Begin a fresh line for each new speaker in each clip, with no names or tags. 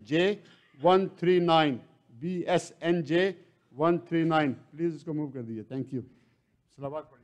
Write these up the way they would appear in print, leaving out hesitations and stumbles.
BSNJ139, BSNJ139, please इसको move कर दीजिए। Thank you. सलावत पढ़िए।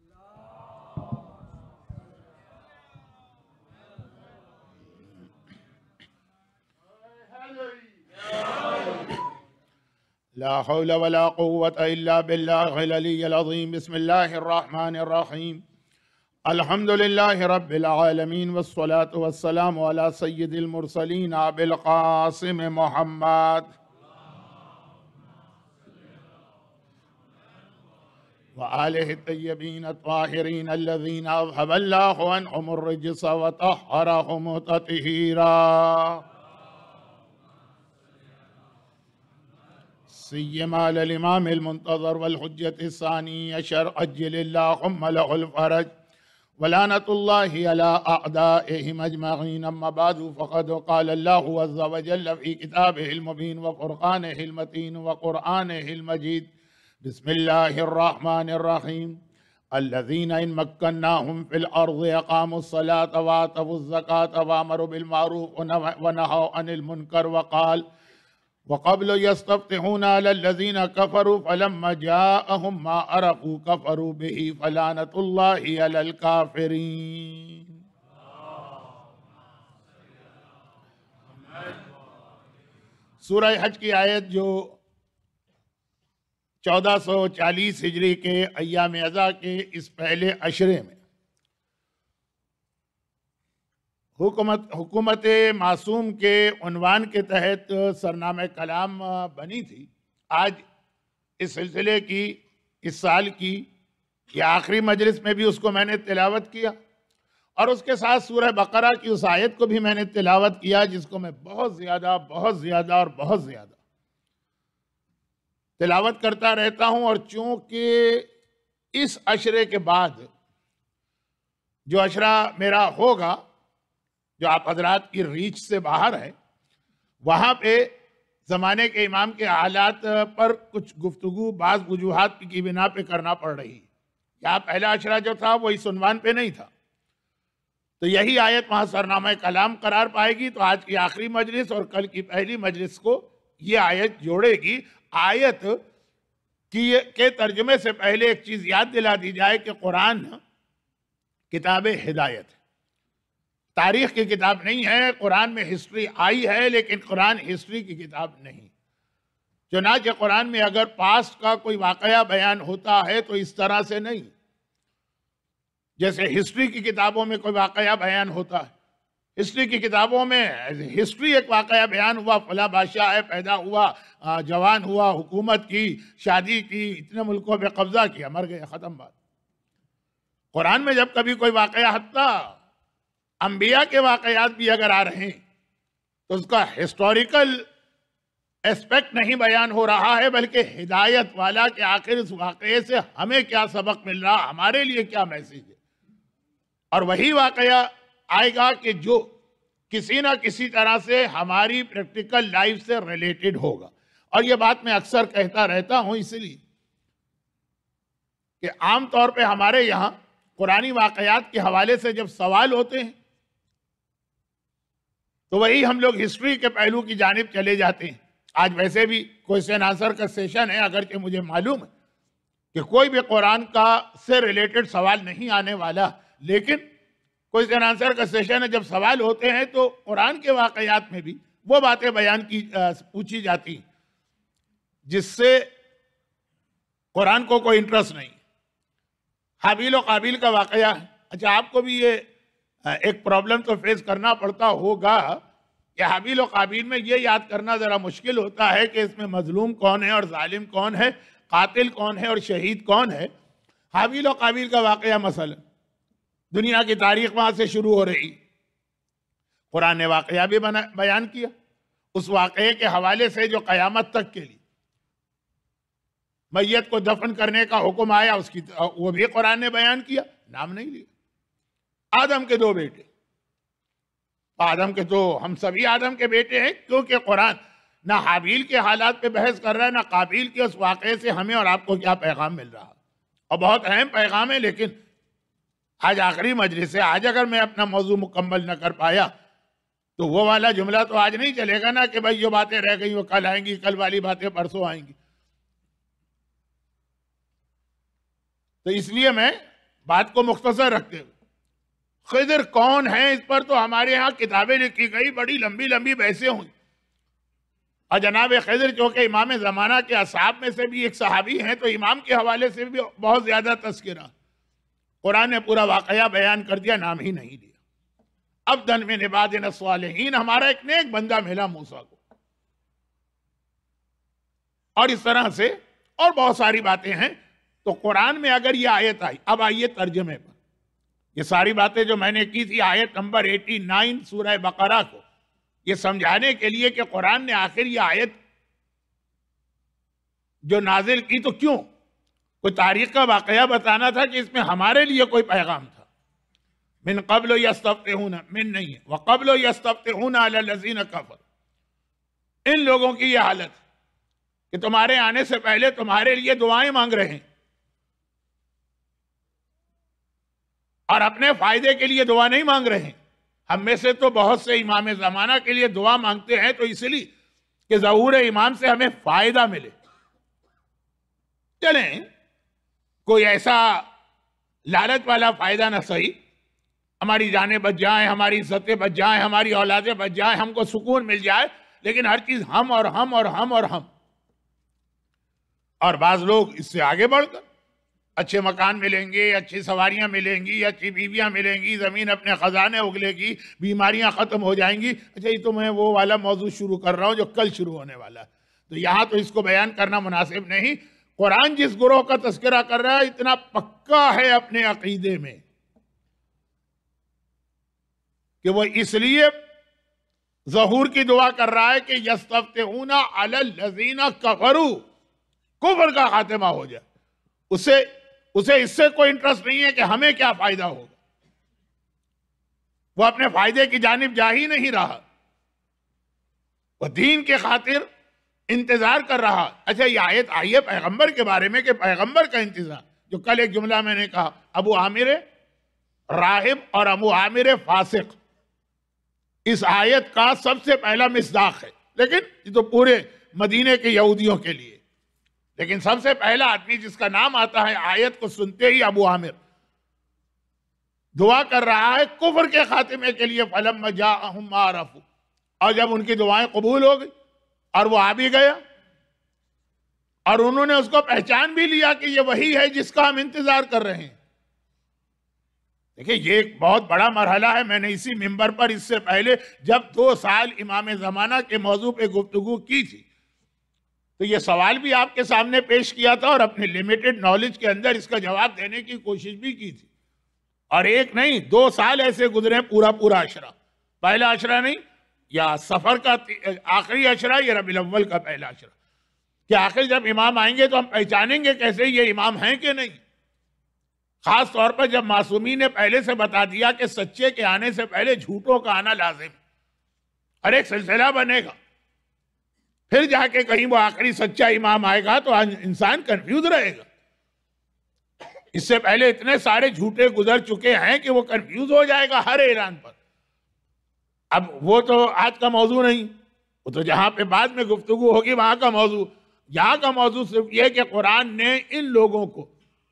ला हौला वला कुव्वता इल्ला बिल्लाहिल अलिय्यिल अज़ीम। बिस्मिल्लाहिर रहमानिर रहीम। अल्हम्दुलिल्लाहि रब्बिल आलमीन वस्सलातु वस्सलामु अला सय्यिदिल मुरसलीन अबिल क़ासिम मुहम्मद व आलिहि तय्यबीन अत्ताहिरीन अल्लज़ीना अज़हबल्लाहु अन्हुमुर रिज्स व तह्हरहुम तत्हीरा। सय्यमा अल इमामिल मुंतज़र वल हुज्जतिस सानी अशर अज्जिलिल्लाहुम्मा लहुल फरज वलानतुल्लाहि अला अअदाइहिम अजमईन। अम्मा बादु फ़क़द क़ाल अल्लाहु अज़्ज़ा व जल्ल फ़ी किताबिहिल मुबीन व फ़ुरक़ानिहिल मतीन व क़ुरआनिहिल मजीद। बिस्मिल्लाहिर रहमानिर रहीम। अल्लज़ीना इन मक्कन्नाहुम फ़िल अर्ज़ि अक़ामुस सलात व आतवुज़ ज़कात व अमरू बिल मारूफ़ व नहौ अनिल मुनकर व क़ाल वक़ब्ल यस्तफ़्तिहूना अलल्लज़ीना कफ़रू फ़लम्मा जाअहुम मा अरफ़ू कफ़रू बिही फ़लानतुल्लाहि अलल काफ़िरीन। सूरह हज की आयत जो 1440 हिजरी के अय्याम अज़ा के इस पहले अशरे में हुकूमत मासूम के उन्वान के तहत सरनामे कलाम बनी थी। आज इस सिलसिले की इस साल की ये आखिरी मजलिस में भी उसको मैंने तिलावत किया और उसके साथ सूरह बकरा की उस आयत को भी मैंने तिलावत किया जिसको मैं बहुत ज़्यादा और बहुत ज़्यादा तिलावत करता रहता हूँ। और चूँकि इस अशरे के बाद जो अशरा मेरा होगा जो आप हजरात की रीच से बाहर है, वहाँ पे ज़माने के इमाम के हालात पर कुछ गुफ्तगू बाज़ वजूहात की बिना पे करना पड़ रही है। यहाँ पहला अशरा जो था वो इस उन्वान पे नहीं था, तो यही आयत वहाँ सरनामा कलाम करार पाएगी। तो आज की आखिरी मजलिस और कल की पहली मजलिस को ये आयत जोड़ेगी। आयत के तर्जुमे से पहले एक चीज़ याद दिला दी जाए कि कुरान किताब हिदायत है, तारीख की किताब नहीं है। कुरान में हिस्ट्री आई है लेकिन कुरान हिस्ट्री की किताब नहीं। चुनांचे कुरान में अगर पास्ट का कोई वाकया बयान होता है तो इस तरह से नहीं, जैसे हिस्ट्री की किताबों में कोई वाकया बयान होता है। हिस्ट्री की किताबों में हिस्ट्री एक वाकया बयान हुआ, फला बादशाह है, पैदा हुआ, जवान हुआ, हुकूमत की, शादी की, इतने मुल्कों पे कब्जा किया, मर गया, ख़त्म बात। कुरान में जब कभी कोई वाकया हत्ता अंबिया के वाकयात भी अगर आ रहे हैं तो उसका हिस्टोरिकल एस्पेक्ट नहीं बयान हो रहा है, बल्कि हिदायत वाला कि आखिर इस वाकये से हमें क्या सबक मिल रहा, हमारे लिए क्या मैसेज है। और वही वाकया आएगा कि जो किसी ना किसी तरह से हमारी प्रैक्टिकल लाइफ से रिलेटेड होगा। और ये बात मैं अक्सर कहता रहता हूं इसलिए कि आम तौर पे हमारे यहाँ कुरानी वाकयात के हवाले से जब सवाल होते हैं तो वही हम लोग हिस्ट्री के पहलू की जानिब चले जाते हैं। आज वैसे भी क्वेश्चन आंसर का सेशन है, अगरचे मुझे मालूम है कि कोई भी कुरान का से रिलेटेड सवाल नहीं आने वाला, लेकिन क्वेश्चन आंसर का सेशन है। जब सवाल होते हैं तो कुरान के वाकयात में भी वो बातें बयान की पूछी जाती जिससे कुरान को कोई इंटरेस्ट नहीं। हाबील और काबिल का वाकया है। अच्छा, आपको भी ये एक प्रॉब्लम तो फेस करना पड़ता होगा कि हाबील और काबिल में ये याद करना ज़रा मुश्किल होता है कि इसमें मजलूम कौन है और जालिम कौन है, कातिल कौन है और शहीद कौन है। हाबील और काबिल का वाकया मसला, दुनिया की तारीख वहाँ से शुरू हो रही। कुरान ने वाकया भी बयान किया, उस वाकये के हवाले से जो क़यामत तक के लिए मैयत को दफन करने का हुक्म आया उसकी वो भी कुरान ने बयान किया, नाम नहीं लिया। आदम के दो बेटे, आदम के तो हम सभी आदम के बेटे हैं, क्योंकि कुरान ना हाबील के हालात पे बहस कर रहा है ना काबिल के उस वाक़े से हमें और आपको क्या पैगाम मिल रहा है। और बहुत अहम पैगाम है, लेकिन आज आखिरी मजलिस है। आज अगर मैं अपना मौजू मुकम्मल न कर पाया तो वो वाला जुमला तो आज नहीं चलेगा ना कि भाई जो बातें रह गई वो कल आएंगी, कल वाली बातें परसों आएंगी। तो इसलिए मैं बात को मुख्तसर रखते हुए, खिज़र कौन है इस पर तो हमारे यहाँ किताबें लिखी गई, बड़ी लंबी लंबी बहसें हुई। और जनाब खिज़र जो कि इमाम ज़माना के असहाब में से भी एक सहाबी हैं, तो इमाम के हवाले से भी बहुत ज़्यादा तज़किरा। कुरान ने पूरा वाक़या बयान कर दिया, नाम ही नहीं दिया। अब दन में निबादिन स्वालिहीन, हमारा एक नेक बंदा मिला मूसा को। और इस तरह से और बहुत सारी बातें हैं। तो कुरान में अगर ये आयत आई, अब आइए तर्जमे पर। ये सारी बातें जो मैंने की थी आयत नंबर 89 सूरह बकरा को, ये समझाने के लिए कि कुरान ने आखिर ये आयत जो नाजिल की तो क्यों, कोई तारीख का वाकया बताना था कि इसमें हमारे लिए कोई पैगाम था। मिन क़ब्ल यस्तफ्तिहून, मिन नहीं है, व क़ब्ल यस्तफ्तिहून अला लज़ीना कफ़र। इन लोगों की यह हालत कि तुम्हारे आने से पहले तुम्हारे लिए दुआएं मांग रहे हैं और अपने फायदे के लिए दुआ नहीं मांग रहे हैं। हम में से तो बहुत से इमाम ज़माना के लिए दुआ मांगते हैं तो इसलिए कि ज़हूर इमाम से हमें फायदा मिले। चलें, कोई ऐसा लालच वाला फायदा ना सही, हमारी जानें बच जाएं, हमारी इज्जतें बच जाएं, हमारी औलादें बच जाएं, हमको सुकून मिल जाए, लेकिन हर चीज हम और हम और हम और हम। और बाज लोग इससे आगे बढ़कर अच्छे मकान मिलेंगे, अच्छी सवारियां मिलेंगी, अच्छी बीवियां मिलेंगी, जमीन अपने खजाने उगलेगी, बीमारियां खत्म हो जाएंगी। अच्छा, ये तो मैं वो वाला मौजू शुरू कर रहा हूं जो कल शुरू होने वाला है, तो यहां तो इसको बयान करना मुनासिब नहीं। कुरान जिस गुरोह का तस्करा कर रहा है इतना पक्का है अपने अकीदे में कि वो इसलिए ज़हूर की दुआ कर रहा है कि यस्तफ्तिहूना अलल लज़ीना कफरू, कुफ्र का खात्मा हो जाए। उसे इससे कोई इंटरेस्ट नहीं है कि हमें क्या फायदा होगा, वो अपने फायदे की जानिब जा ही नहीं रहा, वो दीन के खातिर इंतजार कर रहा। अच्छा, ये आयत आई है पैगंबर के बारे में कि पैगंबर का इंतजार, जो कल एक जुमला मैंने कहा, अबू आमिर राहिब और अबू आमिर फासिक, इस आयत का सबसे पहला मिसदाक है। लेकिन ये तो पूरे मदीने के यहूदियों के लिए, लेकिन सबसे पहला आदमी जिसका नाम आता है आयत को सुनते ही अबू आमिर दुआ कर रहा है कुफ्र के खात्मे के लिए। फलम्मा जाअहुम मा अरफू, और जब उनकी दुआएं कबूल हो गई और वो आ भी गया और उन्होंने उसको पहचान भी लिया कि ये वही है जिसका हम इंतजार कर रहे हैं। देखिए, ये एक बहुत बड़ा मरहला है। मैंने इसी मिंबर पर इससे पहले जब 2 साल इमाम ज़माना के मौजू पे गुफ्तगू की थी तो ये सवाल भी आपके सामने पेश किया था और अपने लिमिटेड नॉलेज के अंदर इसका जवाब देने की कोशिश भी की थी। और एक नहीं 2 साल ऐसे गुजरे, पूरा पूरा अशरा, पहला अशरा नहीं, या सफर का आखिरी अशरा, या रबीउल अव्वल का पहला अशरा, कि आखिर जब इमाम आएंगे तो हम पहचानेंगे कैसे ये इमाम हैं कि नहीं। खास तौर पर जब मासूमी ने पहले से बता दिया कि सच्चे के आने से पहले झूठों का आना लाजिम, और एक सिलसिला बनेगा, फिर जाके कहीं वो आखिरी सच्चा इमाम आएगा तो इंसान कंफ्यूज रहेगा। इससे पहले इतने सारे झूठे गुजर चुके हैं कि वो कंफ्यूज हो जाएगा हर ऐलान पर। अब वो तो आज का मौजू नहीं, वो तो जहां पे बाद में गुफ्तगू होगी वहां का मौजू। यहां का मौजू सिर्फ ये कि कुरान ने इन लोगों को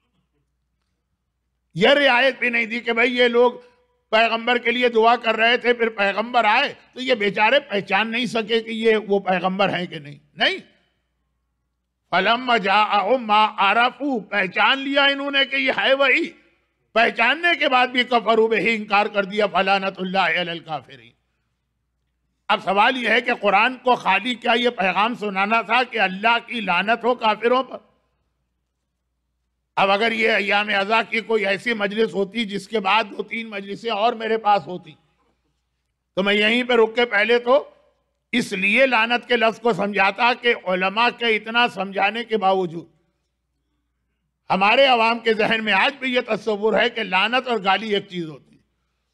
यह रियायत भी नहीं दी कि भाई ये लोग पैगंबर के लिए दुआ कर रहे थे, फिर पैगंबर आए तो ये बेचारे पहचान नहीं सके कि ये वो पैगंबर हैं कि नहीं। नहीं, फलम्मा जाअहुम मा अरफू, पहचान लिया इन्होंने कि ये है वही। पहचानने के बाद भी कफरू बिही, इंकार कर दिया। फलानतुल्लाहि अलल काफिरीन। अब सवाल यह है कि कुरान को खाली क्या ये पैगाम सुनाना था कि अल्लाह की लानत हो काफिरों पर? अब अगर ये अय्याम अज़ा की कोई ऐसी मजलिस होती जिसके बाद 2-3 मजलिसें और मेरे पास होती तो मैं यहीं पे रुक के पहले तो इसलिए लानत के लफ्ज को समझाता कि उलमा के इतना समझाने के बावजूद हमारे अवाम के जहन में आज भी ये तस्वुर है कि लानत और गाली एक चीज होती है।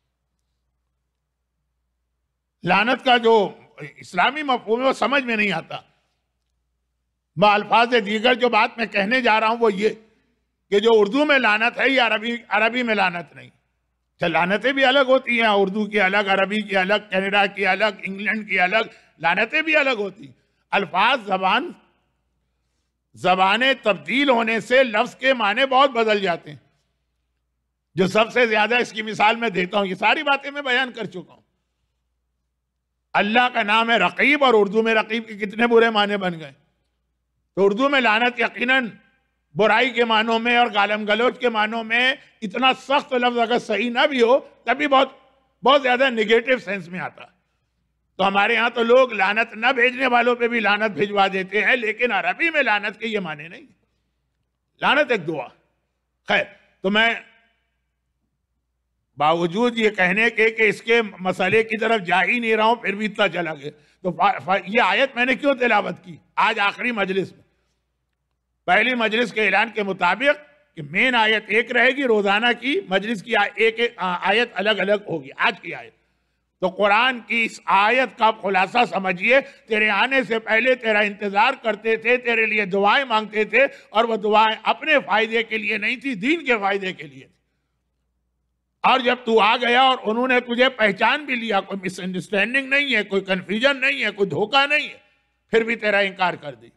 लानत का जो इस्लामी मफ़हूम है वो समझ में नहीं आता। अल्फाज दीगर जो बात मैं कहने जा रहा हूं वो ये कि जो उर्दू में लानत है ये अरबी में लानत नहीं। लानतें भी अलग होती हैं, उर्दू की अलग, अरबी की अलग, कनाडा की अलग, इंग्लैंड की अलग, लानतें भी अलग होती। अल्फाज जबानें तब्दील होने से लफ्ज के माने बहुत बदल जाते हैं। जो सबसे ज्यादा इसकी मिसाल मैं देता हूं, ये सारी बातें मैं बयान कर चुका हूं। अल्लाह का नाम है रकीब, और उर्दू में रकीब के कितने बुरे माने बन गए। तो उर्दू में लानत यकीनन बुराई के मानों में और गालम गलोच के मानों में इतना सख्त लफ्ज अगर सही ना भी हो तभी बहुत बहुत ज्यादा निगेटिव सेंस में आता है। तो हमारे यहाँ तो लोग लानत न भेजने वालों पे भी लानत भिजवा देते हैं, लेकिन अरबी में लानत के ये माने नहीं। लानत एक दुआ। खैर, तो मैं बावजूद ये कहने के कि इसके मसले की तरफ जा ही नहीं रहा हूं, फिर भी इतना चला गया। तो ये आयत मैंने क्यों तिलावत की आज आखिरी मजलिस में? पहली मजलिस के ऐलान के मुताबिक कि मेन आयत एक रहेगी, रोजाना की मजलिस की एक आयत अलग अलग होगी। आज की आयत तो कुरान की इस आयत का खुलासा समझिए। तेरे आने से पहले तेरा इंतजार करते थे, तेरे लिए दुआएं मांगते थे, और वह दुआएं अपने फायदे के लिए नहीं थी, दीन के फायदे के लिए थी। और जब तू आ गया और उन्होंने तुझे पहचान भी लिया, कोई मिसअंडरस्टैंडिंग नहीं है, कोई कंफ्यूजन नहीं है, कोई धोखा नहीं है, फिर भी तेरा इनकार कर दी।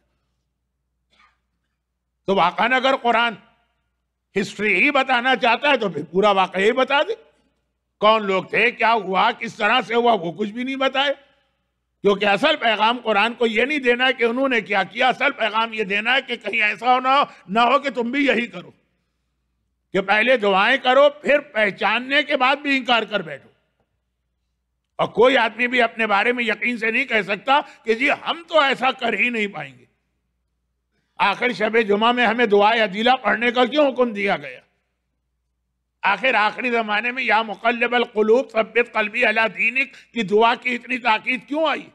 तो वाकई अगर कुरान हिस्ट्री ही बताना चाहता है तो फिर पूरा वाकई ही बता दे। कौन लोग थे, क्या हुआ, किस तरह से हुआ, वो कुछ भी नहीं बताए। क्योंकि असल पैगाम कुरान को ये नहीं देना है कि उन्होंने क्या किया, असल पैगाम ये देना है कि कहीं ऐसा हो ना हो कि तुम भी यही करो, कि पहले दुआएं करो, फिर पहचानने के बाद भी इंकार कर बैठो। और कोई आदमी भी अपने बारे में यकीन से नहीं कह सकता कि जी हम तो ऐसा कर ही नहीं पाएंगे। आखिर शब जुमा में हमें दुआ अदीला पढ़ने का क्यों हुक्म दिया गया? आखिर आखिरी जमाने में या मुक़ल्लिबल क़ुलूब सब्बित क़ल्बी अला दीनिक की दुआ की इतनी ताकीद क्यों आई?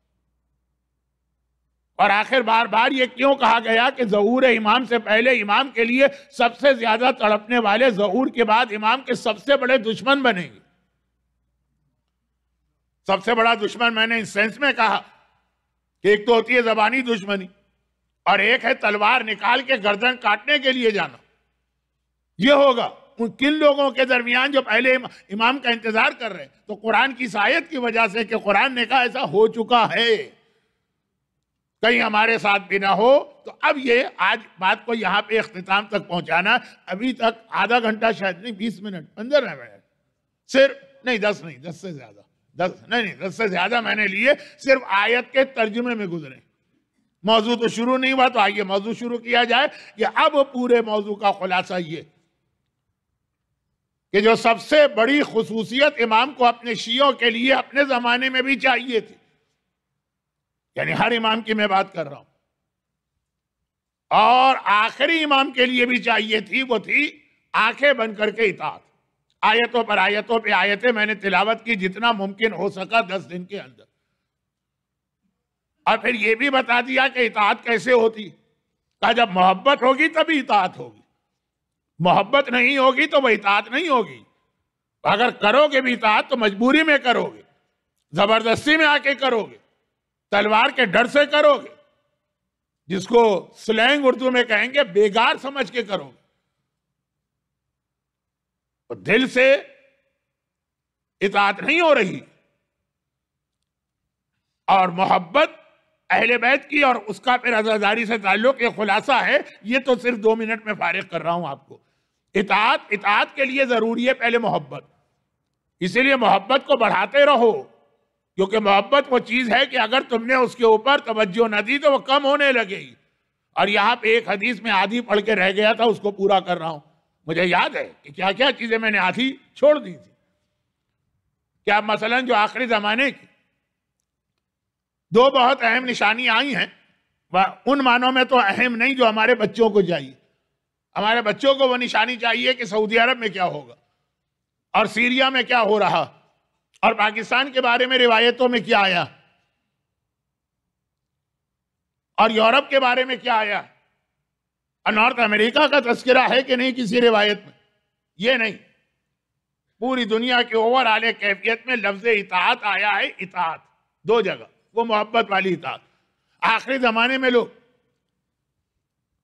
और आखिर बार बार ये क्यों कहा गया कि ज़हूर इमाम से पहले इमाम के लिए सबसे ज्यादा तड़पने वाले ज़हूर के बाद इमाम के सबसे बड़े दुश्मन बनेंगे? सबसे बड़ा दुश्मन मैंने इस सेंस में कहा कि एक तो होती है जबानी दुश्मनी, और एक है तलवार निकाल के गर्दन काटने के लिए जाना। ये होगा किन लोगों के दरमियान जो पहले इमाम का इंतजार कर रहे हैं। तो कुरान की इस आयत की वजह से कि कुरान ने कहा ऐसा हो चुका है, कहीं हमारे साथ भी ना हो, तो अब ये आज बात को यहां पे इख्तिताम तक पहुंचाना। अभी तक आधा घंटा, शायद नहीं 20 मिनट, 15 मिनट सिर्फ, नहीं 10 नहीं, 10 से ज्यादा, 10 से ज्यादा मैंने लिए सिर्फ आयत के तर्जुमे में गुजरे। मौजू तो शुरू नहीं हुआ, तो आइए मौजू शुरू किया जाए कि अब पूरे मौजू का खुलासा ये कि जो सबसे बड़ी खुसूसियत इमाम को अपने शियों के लिए अपने जमाने में भी चाहिए थी, यानी हर इमाम की मैं बात कर रहा हूं, और आखिरी इमाम के लिए भी चाहिए थी, वो थी आंखें बंद करके इताअत। आयतों पर आयतों पे आयतें मैंने तिलावत की जितना मुमकिन हो सका 10 दिन के अंदर, और फिर ये भी बता दिया कि इताअत कैसे होती। कहा जब मोहब्बत होगी तभी इताअत होगी, मोहब्बत नहीं होगी तो वह इताअत नहीं होगी। अगर करोगे भी इताअत तो मजबूरी में करोगे, जबरदस्ती में आके करोगे, तलवार के डर से करोगे, जिसको स्लैंग उर्दू में कहेंगे बेगार समझ के करोगे। तो दिल से इताअत नहीं हो रही, और मोहब्बत अहले बैत की और उसका फिर अज़ादारी से ताल्लुक, ये खुलासा है। ये तो सिर्फ 2 मिनट में फारिग कर रहा हूं आपको। इताअत के लिए जरूरी है पहले मोहब्बत, इसीलिए मोहब्बत को बढ़ाते रहो, क्योंकि मोहब्बत वो चीज है कि अगर तुमने उसके ऊपर तवज्जो न दी तो वो कम होने लगेगी। और यहाँ पे एक हदीस में आधी पढ़ के रह गया था, उसको पूरा कर रहा हूं। मुझे याद है कि क्या क्या चीजें मैंने आधी छोड़ दी थी। क्या मसलन जो आखिरी जमाने की 2 बहुत अहम निशानियां आई हैं, वह उन मानों में तो अहम नहीं जो हमारे बच्चों को चाहिए। हमारे बच्चों को वो निशानी चाहिए कि सऊदी अरब में क्या होगा, और सीरिया में क्या हो रहा, और पाकिस्तान के बारे में रिवायतों में क्या आया, और यूरोप के बारे में क्या आया, और नॉर्थ अमेरिका का तस्करा है कि नहीं किसी रिवायत में। ये नहीं, पूरी दुनिया के ओवरऑल कैफियत में लफ्ज इताअत आया है। इताअत 2 जगह, वो मोहब्बत वाली इताअत। आखिरी जमाने में लोग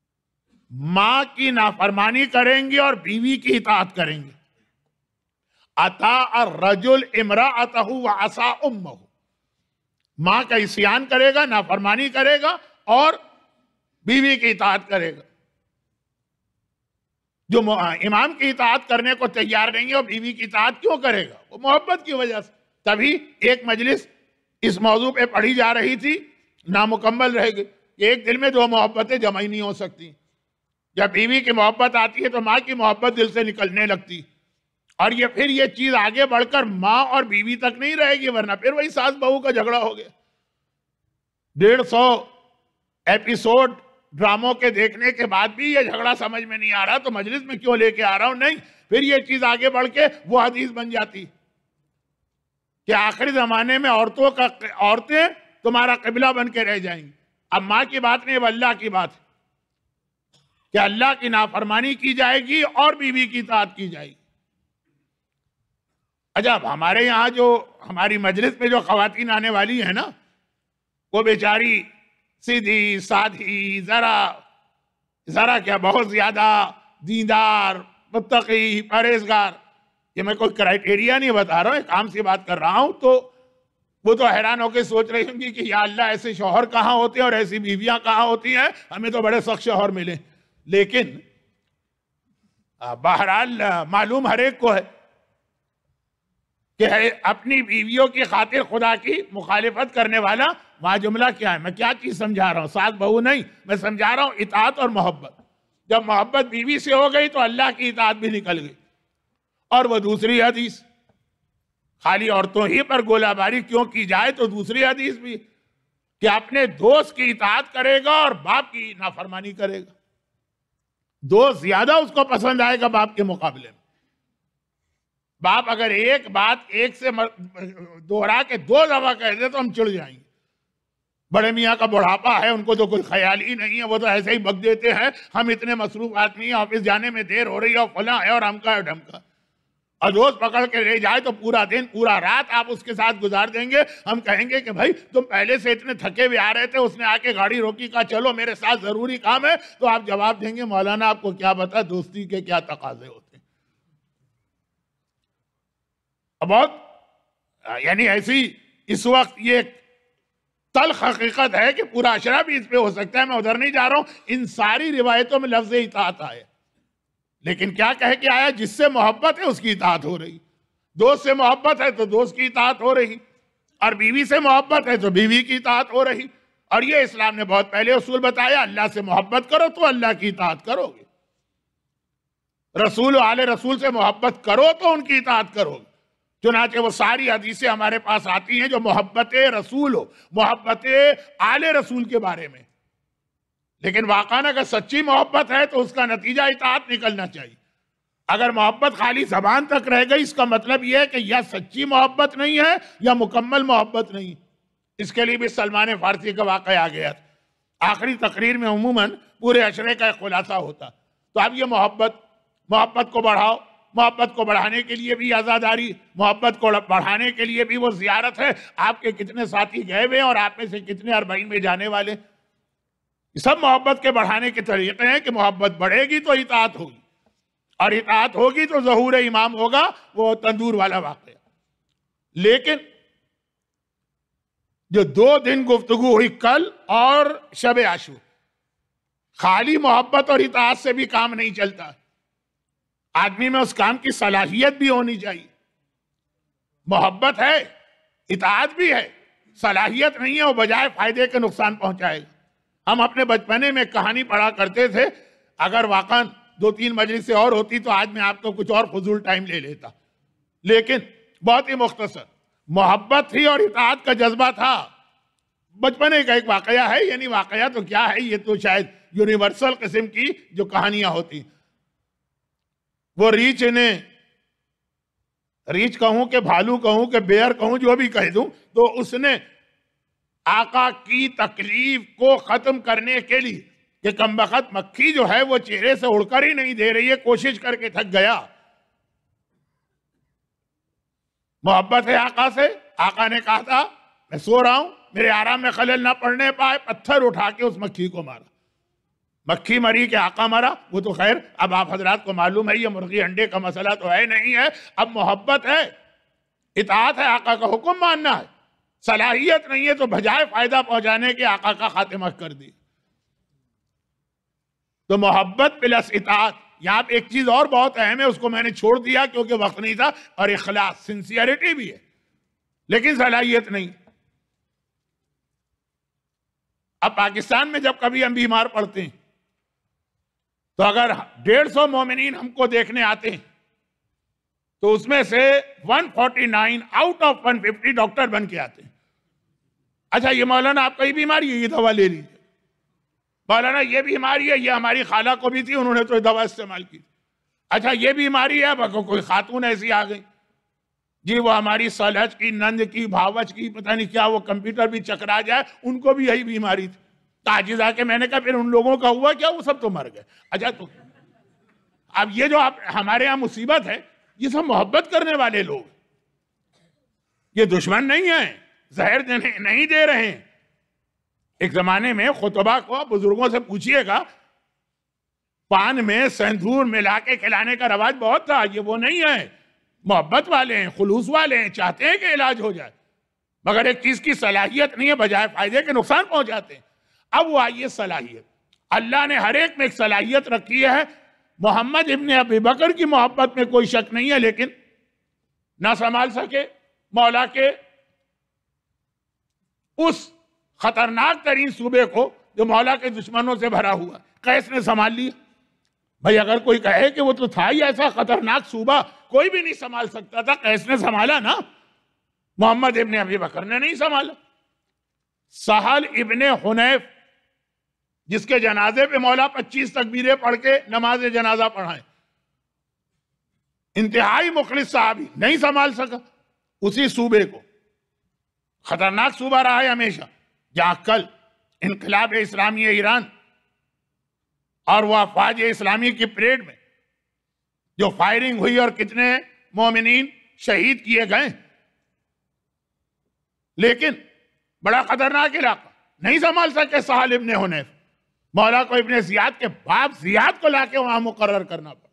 मां की नाफरमानी करेंगे और बीवी की इताअत करेंगे। अता अर्रजुल इमराअतहु व असा उम्महु, माँ का इस्यान करेगा, नाफरमानी करेगा और बीवी की इताअत करेगा। जो इमाम की इताअत करने को तैयार नहीं है वो बीवी की इताअत क्यों करेगा? वो मोहब्बत की वजह से। तभी एक मजलिस इस मौजू पे पढ़ी जा रही थी, नामुकम्मल रह गई। एक दिल में दो मोहब्बतें जमा ही नहीं हो सकती। जब बीवी की मोहब्बत आती है तो माँ की मोहब्बत दिल से निकलने लगती, और ये फिर ये चीज आगे बढ़कर माँ और बीवी तक नहीं रहेगी, वरना फिर वही सास बहू का झगड़ा हो गया। 150 एपिसोड ड्रामों के देखने के बाद भी ये झगड़ा समझ में नहीं आ रहा तो मजलिस में क्यों लेके आ रहा हूं? नहीं, फिर ये चीज आगे बढ़ के वो हदीस बन जाती कि आखिरी जमाने में औरतें तुम्हारा किबला बन के रह जाएंगी। अब माँ की बात नहीं, अब अल्लाह की बात है कि अल्लाह की नाफरमानी की जाएगी और बीवी की इताअत की जाएगी। अच्छा, हमारे यहाँ जो हमारी मजलिस में जो खवातीन आने वाली है ना, वो बेचारी सीधी साधी, जरा क्या बहुत ज्यादा दीनदार, मुत्तकी, परहेजगार, ये मैं कोई क्राइटेरिया नहीं बता रहा हूँ, एक आम सी बात कर रहा हूं। तो वो तो हैरान होकर सोच रही होंगी कि या अल्लाह, ऐसे शौहर कहाँ होते हैं और ऐसी बीवियां कहाँ होती हैं, हमें तो बड़े सख्त शौहर मिले। लेकिन बहरहाल मालूम हर एक को है कि अपनी बीवियों की खातिर खुदा की मुखालिफत करने वाला वहां जुमला क्या है? मैं क्या चीज समझा रहा हूं? सास बहू नहीं, मैं समझा रहा हूं इताअत और मोहब्बत। जब मोहब्बत बीवी से हो गई तो अल्लाह की इताअत भी निकल गई। और वो दूसरी हदीस, खाली औरतों ही पर गोलाबारी क्यों की जाए, तो दूसरी हदीस भी कि अपने दोस्त की इताअत करेगा और बाप की नाफरमानी करेगा। दोस्त ज्यादा उसको पसंद आएगा बाप के मुकाबले में। बाप अगर एक बात एक से दोहरा के 2 दफा कह दे तो हम चिढ़ जाएंगे। बड़े मियाँ का बुढ़ापा है, उनको तो कोई ख्याल ही नहीं है, वो तो ऐसे ही बक देते हैं, हम इतने मसरूफ आदमी हैं, ऑफिस जाने में देर हो रही है और फला है और हमका है ढमका। और दोस्त पकड़ के ले जाए तो पूरा दिन पूरा रात आप उसके साथ गुजार देंगे। हम कहेंगे कि भाई तुम पहले से इतने थके हुए आ रहे थे, उसने आके गाड़ी रोकी, कहा चलो मेरे साथ जरूरी काम है, तो आप जवाब देंगे मौलाना आपको क्या पता दोस्ती के क्या तकाजे होते हैं। बहुत यानी ऐसी इस वक्त ये तल्ख हकीकत है कि पूरा अशरा भी इस पे हो सकता है। मैं उधर नहीं जा रहा हूं, इन सारी रिवायतों में लफ्ज़ इताअत आए, लेकिन क्या कह के आया? जिससे मोहब्बत है उसकी इताअत हो रही, दोस्त से मोहब्बत है तो दोस्त की इताअत हो रही, और बीवी से मोहब्बत है तो बीवी की इताअत हो रही। और ये इस्लाम ने बहुत पहले उसूल बताया, अल्लाह से मोहब्बत करो तो अल्लाह की इताअत करोगे, रसूल आले रसूल से मोहब्बत करो तो उनकी इताअत करोगे। चुनाचे वो सारी हदीसें हमारे पास आती हैं जो मोहब्बत रसूल हो, मोहब्बत आले रसूल के बारे में। लेकिन वाक़ान अगर सच्ची मोहब्बत है तो उसका नतीजा इताअत निकलना चाहिए। अगर मोहब्बत खाली जबान तक रह गई, इसका मतलब यह है कि या सच्ची मोहब्बत नहीं है या मुकम्मल मोहब्बत नहीं। इसके लिए भी सलमान फारसी का वाक़या आ गया था। आखिरी तकरीर में उमूमन पूरे अशरे का एक खुलासा होता। तो अब ये मोहब्बत को बढ़ाओ, मोहब्बत को बढ़ाने के लिए भी आज़ादारी, मोहब्बत को बढ़ाने के लिए भी वो ज़ियारत है। आपके कितने साथी गए हुए हैं और आप में से कितने अरबईन में जाने वाले? सब मोहब्बत के बढ़ाने के तरीके हैं कि मोहब्बत बढ़ेगी तो इताअत होगी, और इताअत होगी तो ज़हूर इमाम होगा, वो तंदूर वाला वाक़या। लेकिन जो 2 दिन गुफ्तगू हुई कल और शब आशूर, खाली मोहब्बत और इताअत से भी काम नहीं चलता। आदमी में उस काम की सलाहियत भी होनी चाहिए। मोहब्बत है, इताअत भी है, सलाहियत नहीं है, वो बजाय फायदे के नुकसान पहुंचाएगा। हम अपने बचपने में कहानी पढ़ा करते थे, अगर वाकई 2-3 मजलिस से और होती तो आज मैं आपको कुछ और फजूल टाइम ले लेता, लेकिन बहुत ही मुख्तसर मोहब्बत थी और इताअत का जज्बा था। बचपने का एक वाकया है, यानी वाकया तो क्या है, ये तो शायद यूनिवर्सल किस्म की जो कहानियां होती। वो रीछ कहूं कि भालू कहूं कि बेयर कहूं, जो भी कह दूं, तो उसने आका की तकलीफ को खत्म करने के लिए कि कमबख्त मक्खी जो है वो चेहरे से उड़कर ही नहीं दे रही है, कोशिश करके थक गया। मोहब्बत है आका से। आका ने कहा था मैं सो रहा हूं, मेरे आराम में खलल ना पड़ने पाए, पत्थर उठा के उस मक्खी को मारा। मक्खी मरी के आका मरा, वो तो खैर अब आप हजरात को मालूम है, ये मुर्गी अंडे का मसला तो है नहीं है। अब मोहब्बत है, इताअत है, आका का हुक्म मानना है। सलाहियत नहीं है तो बजाय फायदा पहुंचाने के आका का खातिमा कर दी। तो मोहब्बत प्लस इताअत। यहां पे एक चीज और बहुत अहम है, उसको मैंने छोड़ दिया क्योंकि वक्त नहीं था, और इखलास, सिंसियरिटी भी है लेकिन सलाहियत नहीं। अब पाकिस्तान में जब कभी हम बीमार पड़ते हैं तो अगर 150 मोमिनीन हमको देखने आते हैं तो उसमें से 149 आउट ऑफ 150 डॉक्टर बन के आते हैं। अच्छा ये मौलाना आपका ही बीमारी है, ये दवा ले लीजिए। मौलाना ये बीमारी है, ये हमारी खाला को भी थी, उन्होंने तो दवा इस्तेमाल की। अच्छा ये बीमारी है, कोई खातून ऐसी आ गई जी, वो हमारी सलहज की, नंद की, भावच की, पता नहीं क्या, वो कंप्यूटर भी चकरा जाए, उनको भी यही बीमारी थी। ताजिज आके मैंने कहा फिर उन लोगों का हुआ क्या? वो सब तो मर गए। अच्छा तो अब ये जो आप हमारे यहाँ मुसीबत है, ये सब मोहब्बत करने वाले लोग, ये दुश्मन नहीं है, जहर नहीं दे रहे हैं। एक जमाने में खुतबा को बुजुर्गों से पूछिएगा, पान में सिंदूर मिला के खिलाने का रवाज बहुत था। ये वो नहीं है, मोहब्बत वाले हैं, खुलूस वाले हैं, चाहते हैं कि इलाज हो जाए, मगर एक चीज की सलाहियत नहीं है, बजाय फायदे के नुकसान पहुंचाते हैं। अब वो आइए सलाहियत, अल्लाह ने हर एक में एक सलाहियत रखी है। मोहम्मद इब्ने अबी बकर की मोहब्बत में कोई शक नहीं है, लेकिन ना संभाल सके मौला के उस खतरनाक तरीन सूबे को जो मौला के दुश्मनों से भरा हुआ। कैस ने संभाल लिया। भाई अगर कोई कहे कि वो तो था ही ऐसा खतरनाक सूबा, कोई भी नहीं संभाल सकता था, कैस ने संभाला ना, मोहम्मद इब्ने अबी बकर ने नहीं संभाला। सहल इब्ने हुनैफ, जिसके जनाजे पे मौला 25 तकबीरें पढ़ के नमाज जनाजा पढ़ाए, इंतहाई मुखलिस साहबी, नहीं संभाल सका उसी सूबे को। खतरनाक सूबा रहा है हमेशा, जहां कल इनकलाब इस्लामी ईरान और वह अफवाज इस्लामी की परेड में जो फायरिंग हुई और कितने मोमिनीन शहीद किए गए, लेकिन बड़ा खतरनाक इलाका, नहीं संभाल सके सहल इब्ने हुनैफ। मौला को इब्ने जियाद के बाप जियाद को लाके वहां मुकर्रर करना पड़ा।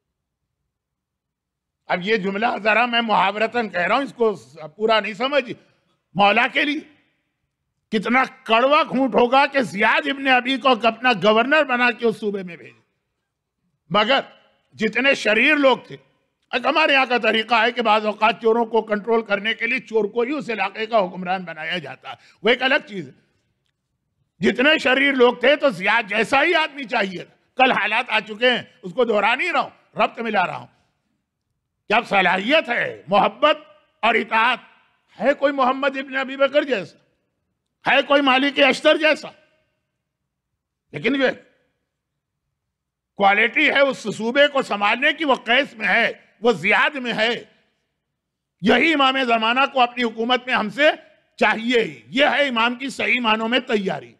अब ये जुमला जरा मैं मुहावरतन कह रहा हूं, इसको पूरा नहीं समझ। मौला के लिए कितना कड़वा घूंट होगा कि जियाद इब्ने अबी को अपना गवर्नर बना के उस सूबे में भेजे। मगर जितने शरीर लोग थे, हमारे यहाँ का तरीका है कि बाज़ औक़ात चोरों को कंट्रोल करने के लिए चोर को ही उस इलाके का हुक्मरान बनाया जाता है, वो एक अलग चीज है। जितने शरीर लोग थे तो जियाद जैसा ही आदमी चाहिए था। कल हालात आ चुके हैं, उसको दोहरा नहीं रहा हूं, रब्त मिला रहा हूं। क्या सलाहियत है, मोहब्बत और इताअत है कोई मोहम्मद इब्ने अबी बकर जैसा, है कोई मालिक अश्तर जैसा, लेकिन वे क्वालिटी है उस सूबे को संभालने की, वो कैस में है, वो जियाद में है। यही इमाम जमाना को अपनी हुकूमत में हमसे चाहिए ही। यह है इमाम की सही मानों में तैयारी।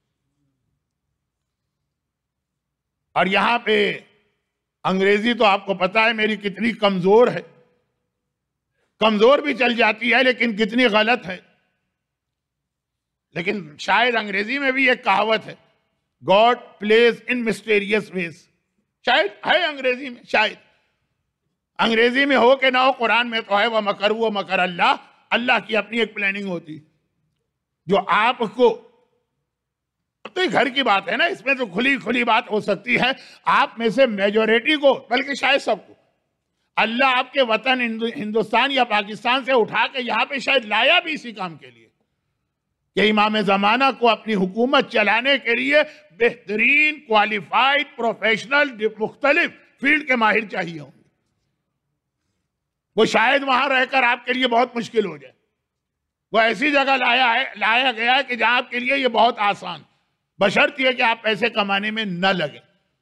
और यहां पे अंग्रेजी तो आपको पता है मेरी कितनी कमजोर है, कमजोर भी चल जाती है लेकिन कितनी गलत है। लेकिन शायद अंग्रेजी में भी एक कहावत है, God plays in mysterious ways. शायद है अंग्रेजी में, शायद अंग्रेजी में हो कि ना हो, कुरान में तो है, वह मकर अल्लाह, अल्लाह की अपनी एक प्लानिंग होती जो आपको, तो ये घर की बात है ना, इसमें तो खुली खुली बात हो सकती है। आप में से मेजोरिटी को, बल्कि शायद सबको अल्लाह आपके वतन हिंदुस्तान या पाकिस्तान से उठा के यहां पे शायद लाया भी इसी काम के लिए कि इमाम जमाना को अपनी हुकूमत चलाने के लिए बेहतरीन क्वालिफाइड प्रोफेशनल मुख्तलिफ फील्ड के माहिर चाहिए होंगे। वो शायद वहां रहकर आपके लिए बहुत मुश्किल हो जाए। वो ऐसी जगह लाया गया है कि जहां आपके लिए ये बहुत आसान, बशर्त यह कि आप पैसे कमाने में न लगे।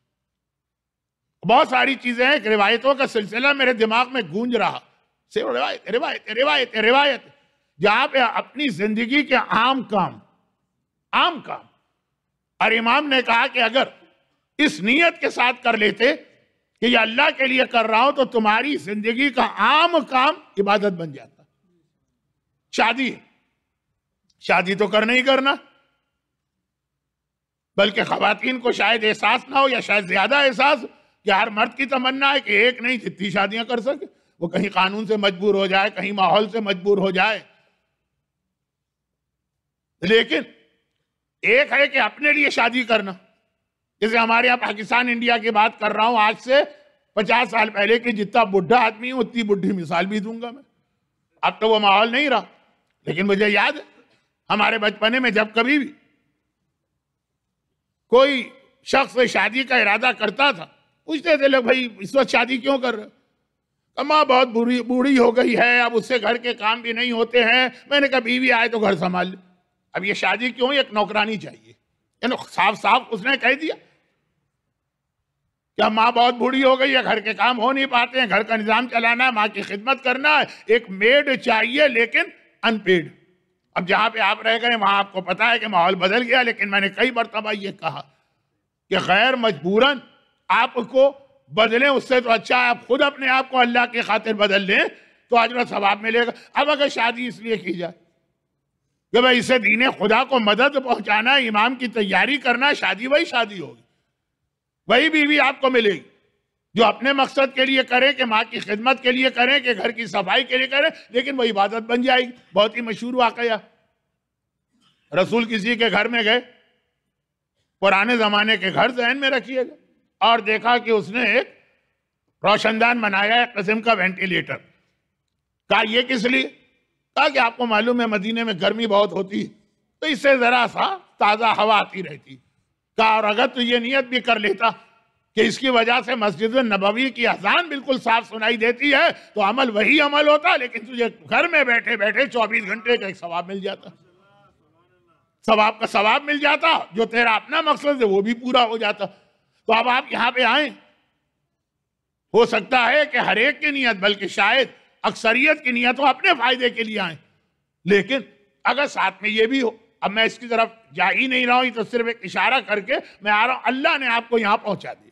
बहुत सारी चीजें हैं, रिवायतों का सिलसिला मेरे दिमाग में गूंज रहा, सिर्फ रिवायत रिवायत रिवायत रिवायत, जहां पे अपनी जिंदगी के आम काम, और इमाम ने कहा कि अगर इस नीयत के साथ कर लेते कि ये अल्लाह के लिए कर रहा हूं तो तुम्हारी जिंदगी का आम काम इबादत बन जाता। शादी तो करना ही करना, बल्कि खवातीन को शायद एहसास ना हो, या शायद ज्यादा एहसास, कि हर मर्द की तमन्ना है कि एक नहीं जितनी शादियां कर सके। वो कहीं कानून से मजबूर हो जाए, कहीं माहौल से मजबूर हो जाए। लेकिन एक है कि अपने लिए शादी करना, जैसे हमारे यहाँ पाकिस्तान इंडिया की बात कर रहा हूं, आज से 50 साल पहले की जितना बुढ़ा आदमी हूं उतनी बुढ़ी मिसाल भी दूंगा मैं। अब तो वो माहौल नहीं रहा, लेकिन मुझे याद है हमारे बचपने में जब कभी भी कोई शख्स शादी का इरादा करता था, पूछते थे लोग, भाई इस वक्त शादी क्यों कर रहे हो? अम्मा बहुत बूढ़ी हो गई है, अब उससे घर के काम भी नहीं होते हैं। मैंने कहा बीवी आए तो घर संभाल ले। अब ये शादी क्यों, एक नौकरानी चाहिए। साफ साफ उसने कह दिया कि माँ बहुत बूढ़ी हो गई है, घर के काम हो नहीं पाते हैं, घर का निजाम चलाना है, माँ की खिदमत करना है, एक मेड चाहिए लेकिन अनपेड। अब जहां पे आप रह गए वहां आपको पता है कि माहौल बदल गया, लेकिन मैंने कई मरतबा ये कहा कि गैर मजबूरन आपको बदलें, उससे तो अच्छा है आप खुद अपने आप को अल्लाह की खातिर बदल लें तो अजर सवाब मिलेगा। अब अगर शादी इसलिए की जाए कि भाई इसे दीने खुदा को मदद पहुंचाना है, इमाम की तैयारी करना है, शादी वही शादी होगी, वही बीवी आपको मिलेगी जो अपने मकसद के लिए करे, कि माँ की खिदमत के लिए करें, कि घर की सफाई के लिए करें, लेकिन वही इबादत बन जाएगी। बहुत ही मशहूर वाकया, रसूल किसी के घर में गए, पुराने जमाने के घर ज़हन में रखिएगा, और देखा कि उसने एक रोशनदान बनाया है, किस्म का वेंटिलेटर। कहा ये किस लिए? कहा कि आपको मालूम है मदीने में गर्मी बहुत होती है, तो इससे जरा सा ताज़ा हवा आती रहती। कहा और अगर तू ये नियत भी कर लेता कि इसकी वजह से मस्जिद नबवी की अजान बिल्कुल साफ सुनाई देती है, तो अमल वही अमल होता, लेकिन तुझे घर में बैठे बैठे 24 घंटे का एक सवाब मिल जाता, सवाब का सवाब मिल जाता, जो तेरा अपना मकसद है वो भी पूरा हो जाता। तो अब आप यहां पे आए, हो सकता है कि हर एक की नियत, बल्कि शायद अक्सरियत की नियत हो अपने फायदे के लिए आए, लेकिन अगर साथ में ये भी हो, अब मैं इसकी तरफ जा ही नहीं रहा हूं, तो सिर्फ एक इशारा करके मैं आ रहा हूं, अल्लाह ने आपको यहां पहुंचा दिया।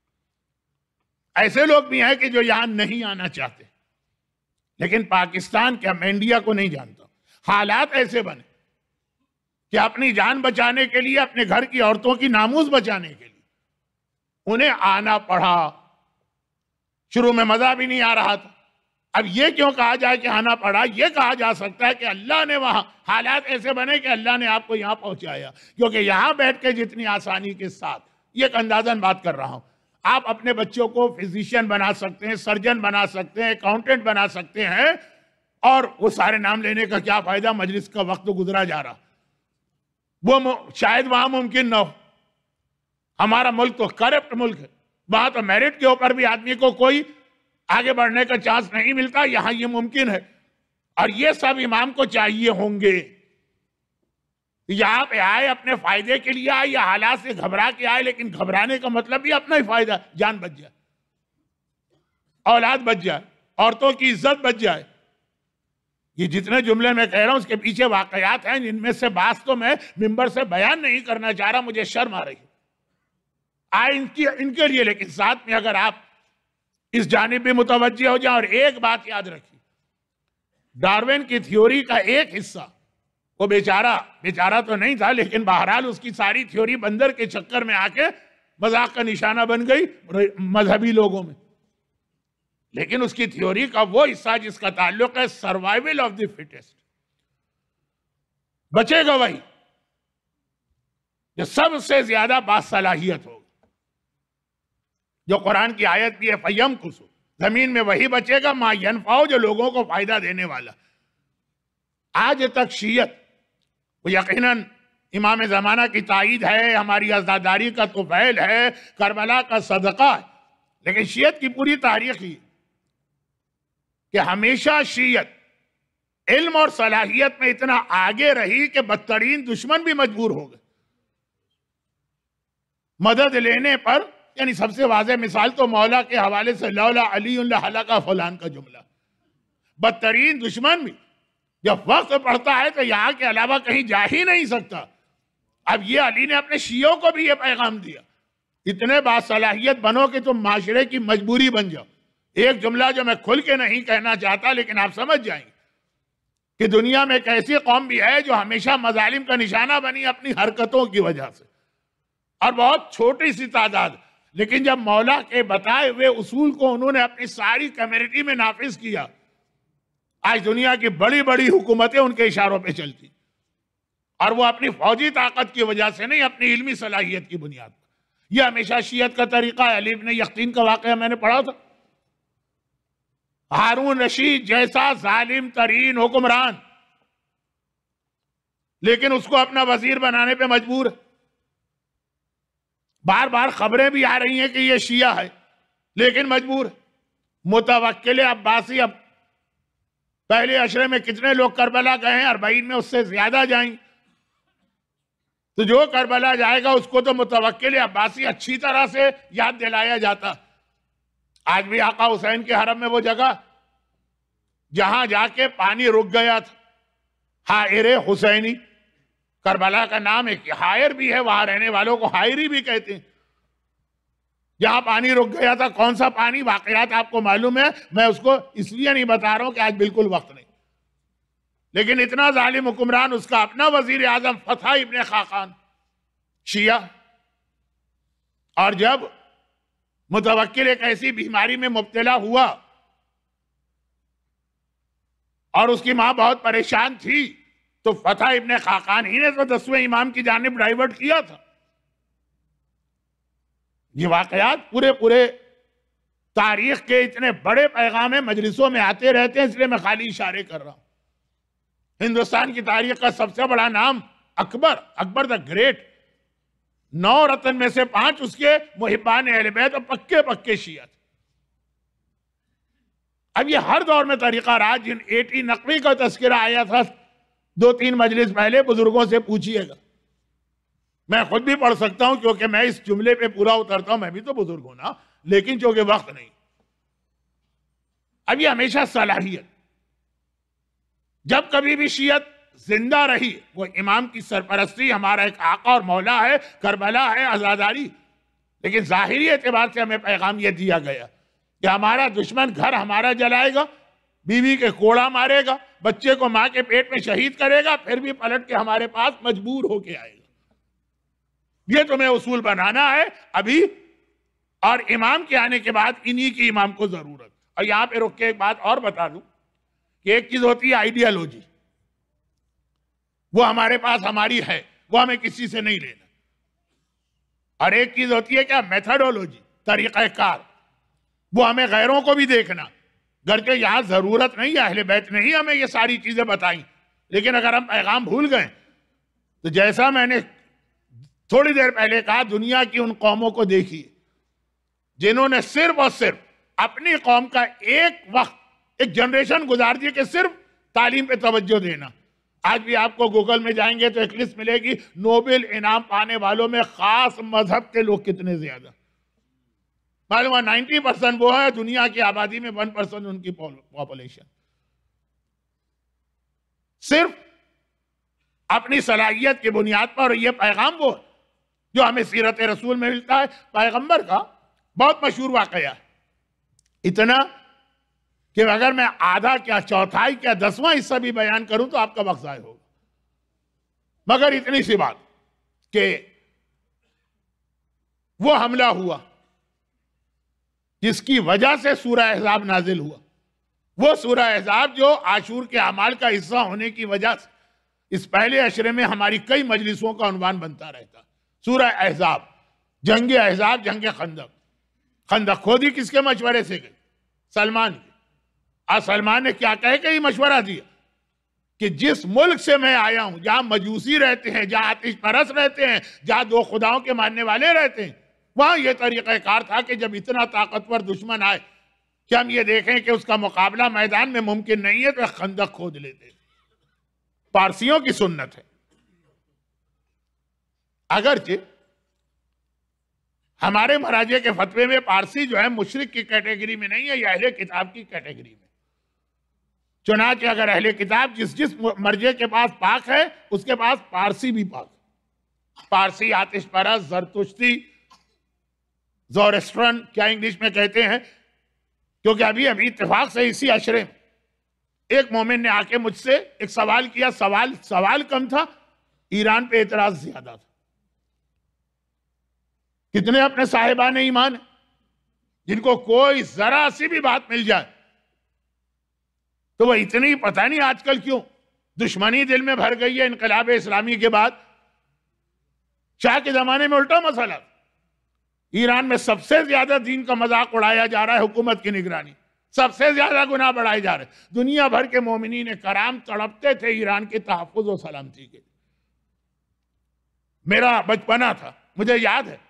ऐसे लोग भी हैं कि जो यहां नहीं आना चाहते, लेकिन पाकिस्तान क्या, मैं इंडिया को नहीं जानता, हालात ऐसे बने कि अपनी जान बचाने के लिए, अपने घर की औरतों की नामूस बचाने के लिए उन्हें आना पड़ा। शुरू में मजा भी नहीं आ रहा था। अब ये क्यों कहा जाए कि आना पड़ा? ये कहा जा सकता है कि अल्लाह ने वहां हालात ऐसे बने कि अल्लाह ने आपको यहां पहुंचाया, क्योंकि यहां बैठ के जितनी आसानी के साथ, ये एक अंदाजन बात कर रहा हूं, आप अपने बच्चों को फिजिशियन बना सकते हैं, सर्जन बना सकते हैं, अकाउंटेंट बना सकते हैं, और वो सारे नाम लेने का क्या फायदा, मजलिस का वक्त तो गुजरा जा रहा, वो शायद वहां मुमकिन ना हो। हमारा मुल्क तो करप्ट मुल्क है, वहां तो मेरिट के ऊपर भी आदमी को कोई आगे बढ़ने का चांस नहीं मिलता, यहां ये मुमकिन है। और ये सब इमाम को चाहिए होंगे, यहां पे आए अपने फायदे के लिए आए, या हालात से घबरा के आए, लेकिन घबराने का मतलब भी अपना ही फायदा, जान बच जाए, औलाद बच जाए, औरतों की इज्जत बच जाए। ये जितने जुमले मैं कह रहा हूं उसके पीछे वाकयात हैं, जिनमें से बात तो मैं मिंबर से बयान नहीं करना चाह रहा, मुझे शर्म आ रही है इनके लिए। लेकिन साथ में अगर आप इस जानिब भी मुतवज्जे हो जाए, और एक बात याद रखिए, डार्विन की थ्योरी का एक हिस्सा, वो बेचारा तो नहीं था, लेकिन बहरहाल उसकी सारी थ्योरी बंदर के चक्कर में आके मजाक का निशाना बन गई मजहबी लोगों में। लेकिन उसकी थ्योरी का वो हिस्सा जिसका ताल्लुक है सर्वाइवल ऑफ द फिटेस्ट, बचेगा वही जो सबसे ज्यादा बासलाहियत होगा। जो कुरान की आयत भी है, फयम कुसु, जमीन में वही बचेगा, मा यनफाओ, जो लोगों को फायदा देने वाला। आज तक शीयत, वो यकीनन इमाम ज़माना की ताईद है, हमारी आज़ादारी का तुफैल है, करबला का सदका है, लेकिन शीयत की पूरी तारीख ही कि हमेशा शीयत इल्म और सलाहियत में इतना आगे रही कि बदतरीन दुश्मन भी मजबूर हो गए मदद लेने पर। यानी सबसे वाज़ेह मिसाल तो मौला के हवाले से लौला अली हलका फलान का जुमला, बदतरीन दुश्मन भी जब वक्त पड़ता है तो यहां के अलावा कहीं जा ही नहीं सकता। अब ये अली ने अपने शियों को भी ये पैगाम दिया, इतने बासलाहियत बनो कि तुम माशरे की मजबूरी बन जाओ। एक जुमला जो मैं खुल के नहीं कहना चाहता, लेकिन आप समझ जाएंगे कि दुनिया में एक ऐसी कौम भी है जो हमेशा मजालिम का निशाना बनी अपनी हरकतों की वजह से। और बहुत छोटी सी तादाद, लेकिन जब मौला के बताए हुए उसूल को उन्होंने अपनी सारी कम्युनिटी में नाफिज किया, आज दुनिया की बड़ी बड़ी हुकूमतें उनके इशारों पे चलती, और वो अपनी फौजी ताकत की वजह से नहीं, अपनी इल्मी सलाहियत की बुनियाद पर। यह हमेशा शियत का तरीका है। अली इब्न यकीन का वाकया मैंने पढ़ा था। हारून रशीद जैसा जालिम तरीन हुक्मरान, लेकिन उसको अपना वजीर बनाने पे मजबूर है। बार बार खबरें भी आ रही हैं कि ये शिया है, लेकिन मजबूर है। मुतवक्किल अब्बासी, अब पहले अशरे में कितने लोग करबला गए हैं? 40 में उससे ज्यादा जाएंगे। तो जो करबला जाएगा उसको तो मुतवक्किल अब्बासी अच्छी तरह से याद दिलाया जाता। आज भी आका हुसैन के हरम में वो जगह जहां जाके पानी रुक गया था, हायर हुसैनी, करबला का नाम है, हायर भी है, वहां रहने वालों को हायरी भी कहते हैं। जहां पानी रुक गया था, कौन सा पानी, वाकयात आपको मालूम है, मैं उसको इसलिए नहीं बता रहा हूं कि आज बिल्कुल वक्त नहीं। लेकिन इतना जालिम हुक्मरान, उसका अपना वजीर आजम फतह इब्न खाकान शिया, और जब मुतवक्किल एक ऐसी बीमारी में मुब्तला हुआ और उसकी मां बहुत परेशान थी, तो फतह इब्न खाकान ही ने तो 10वें इमाम की जानिब डाइवर्ट किया था। ये वाकयात पूरे तारीख के इतने बड़े पैगाम मजलिसों में आते रहते हैं, इसलिए मैं खाली इशारे कर रहा हूं। हिंदुस्तान की तारीख का सबसे बड़ा नाम अकबर द ग्रेट, 9 रत्न में से 5 उसके मुहिब्बान अहलबैत और पक्के पक्के शिया थे। अब ये हर दौर में तरीका रहा। जिन 80 नकवी का तस्करा आया था 2-3 मजलिस पहले, बुजुर्गों से पूछिएगा। मैं खुद भी पढ़ सकता हूं, क्योंकि मैं इस जुमले पे पूरा उतरता हूं, मैं भी तो बुजुर्ग हूं ना, लेकिन चूंकि वक्त नहीं। अब ये हमेशा सलाहियत, जब कभी भी शियत जिंदा रही, वो इमाम की सरपरस्ती, हमारा एक आका और मौला है, करबला है, आजादारी। लेकिन जाहिरी एतबार से हमें पैगाम यह दिया गया कि हमारा दुश्मन घर हमारा जलाएगा, बीवी के कोड़ा मारेगा, बच्चे को मां के पेट में शहीद करेगा, फिर भी पलट के हमारे पास मजबूर होके आएगा। ये तुम्हें उसूल बनाना है अभी, और इमाम के आने के बाद इन्हीं की इमाम को जरूरत। और यहां पे रुक के एक बात और बता दूं कि एक चीज होती है आइडियोलॉजी, वो हमारे पास हमारी है, वो हमें किसी से नहीं लेना। और एक चीज होती है क्या, मेथडोलॉजी, तरीक़ाकार, वो हमें गैरों को भी देखना। गर्चे यहां जरूरत नहीं है, अहले बैत ने ही हमें ये सारी चीजें बताई, लेकिन अगर हम पैगाम भूल गए तो जैसा मैंने थोड़ी देर पहले कहा, दुनिया की उन कौमों को देखिए जिन्होंने सिर्फ और सिर्फ अपनी कौम का एक वक्त, एक जनरेशन गुजार दी कि सिर्फ तालीम पे तवज्जो देना। आज भी आपको गूगल में जाएंगे तो एक लिस्ट मिलेगी, नोबेल इनाम पाने वालों में खास मजहब के लोग कितने ज्यादा। मालूम है 90% वो है, दुनिया की आबादी में 1% उनकी पॉपुलेशन। सिर्फ अपनी सलाहियत की बुनियाद पर। यह पैगाम वो जो हमें सीरत रसूल में मिलता है। पैगंबर का बहुत मशहूर वाकया है, इतना कि अगर मैं आधा क्या, चौथाई क्या, 10वां हिस्सा भी बयान करूं तो आपका वक्त जाया होगा। मगर इतनी सी बात कि वो हमला हुआ जिसकी वजह से सूरह अहज़ाब नाजिल हुआ, वो सूरह अहज़ाब जो आशूर के अमाल का हिस्सा होने की वजह से इस पहले अशरे में हमारी कई मजलिसों का उन्वान बनता रहता। सूरह अहज़ाब, जंगे अहज़ाब, जंगे खंदक। खंदक खोदी किसके मशवरे से गई? सलमान के। और सलमान ने क्या कह के ही मशवरा दिया कि जिस मुल्क से मैं आया हूं, जहां मजूसी रहते हैं, जहां आतिश परस रहते हैं, जहां 2 खुदाओं के मानने वाले रहते हैं, वहां यह तरीक़ाकार था कि जब इतना ताकतवर दुश्मन आए कि हम ये देखें कि उसका मुकाबला मैदान में मुमकिन नहीं है, तो खंदक खोद लेते। पारसियों की सुन्नत है। अगरचे हमारे महाराजे के फतवे में पारसी जो है मुशरिक की कैटेगरी में नहीं है, यह अहले किताब की कैटेगरी में। चुनांचे अगर अहले किताब जिस मर्जे के पास पाक है, उसके पास पारसी भी पाक। पारसी आतिश परस, जरतुश्ती, ज़ोरेस्ट्रन क्या इंग्लिश में कहते हैं, क्योंकि अभी अभी इत्तेफाक से इसी अशरे में एक मोमिन ने आके मुझसे एक सवाल किया। सवाल कम था, ईरान पे एतराज ज्यादा था। कितने अपने साहिबान ईमान हैं जिनको कोई जरा सी भी बात मिल जाए तो वह इतनी, पता नहीं आजकल क्यों दुश्मनी दिल में भर गई है इनकलाब इस्लामी के बाद। शाह के जमाने में उल्टा मसला, ईरान में सबसे ज्यादा दीन का मजाक उड़ाया जा रहा है, हुकूमत की निगरानी, सबसे ज्यादा गुनाह बढ़ाए जा रहे हैं। दुनिया भर के मोमिनीन कराम तड़पते थे ईरान के तहफ्फुज़ और सलामती के। मेरा बचपना था, मुझे याद है,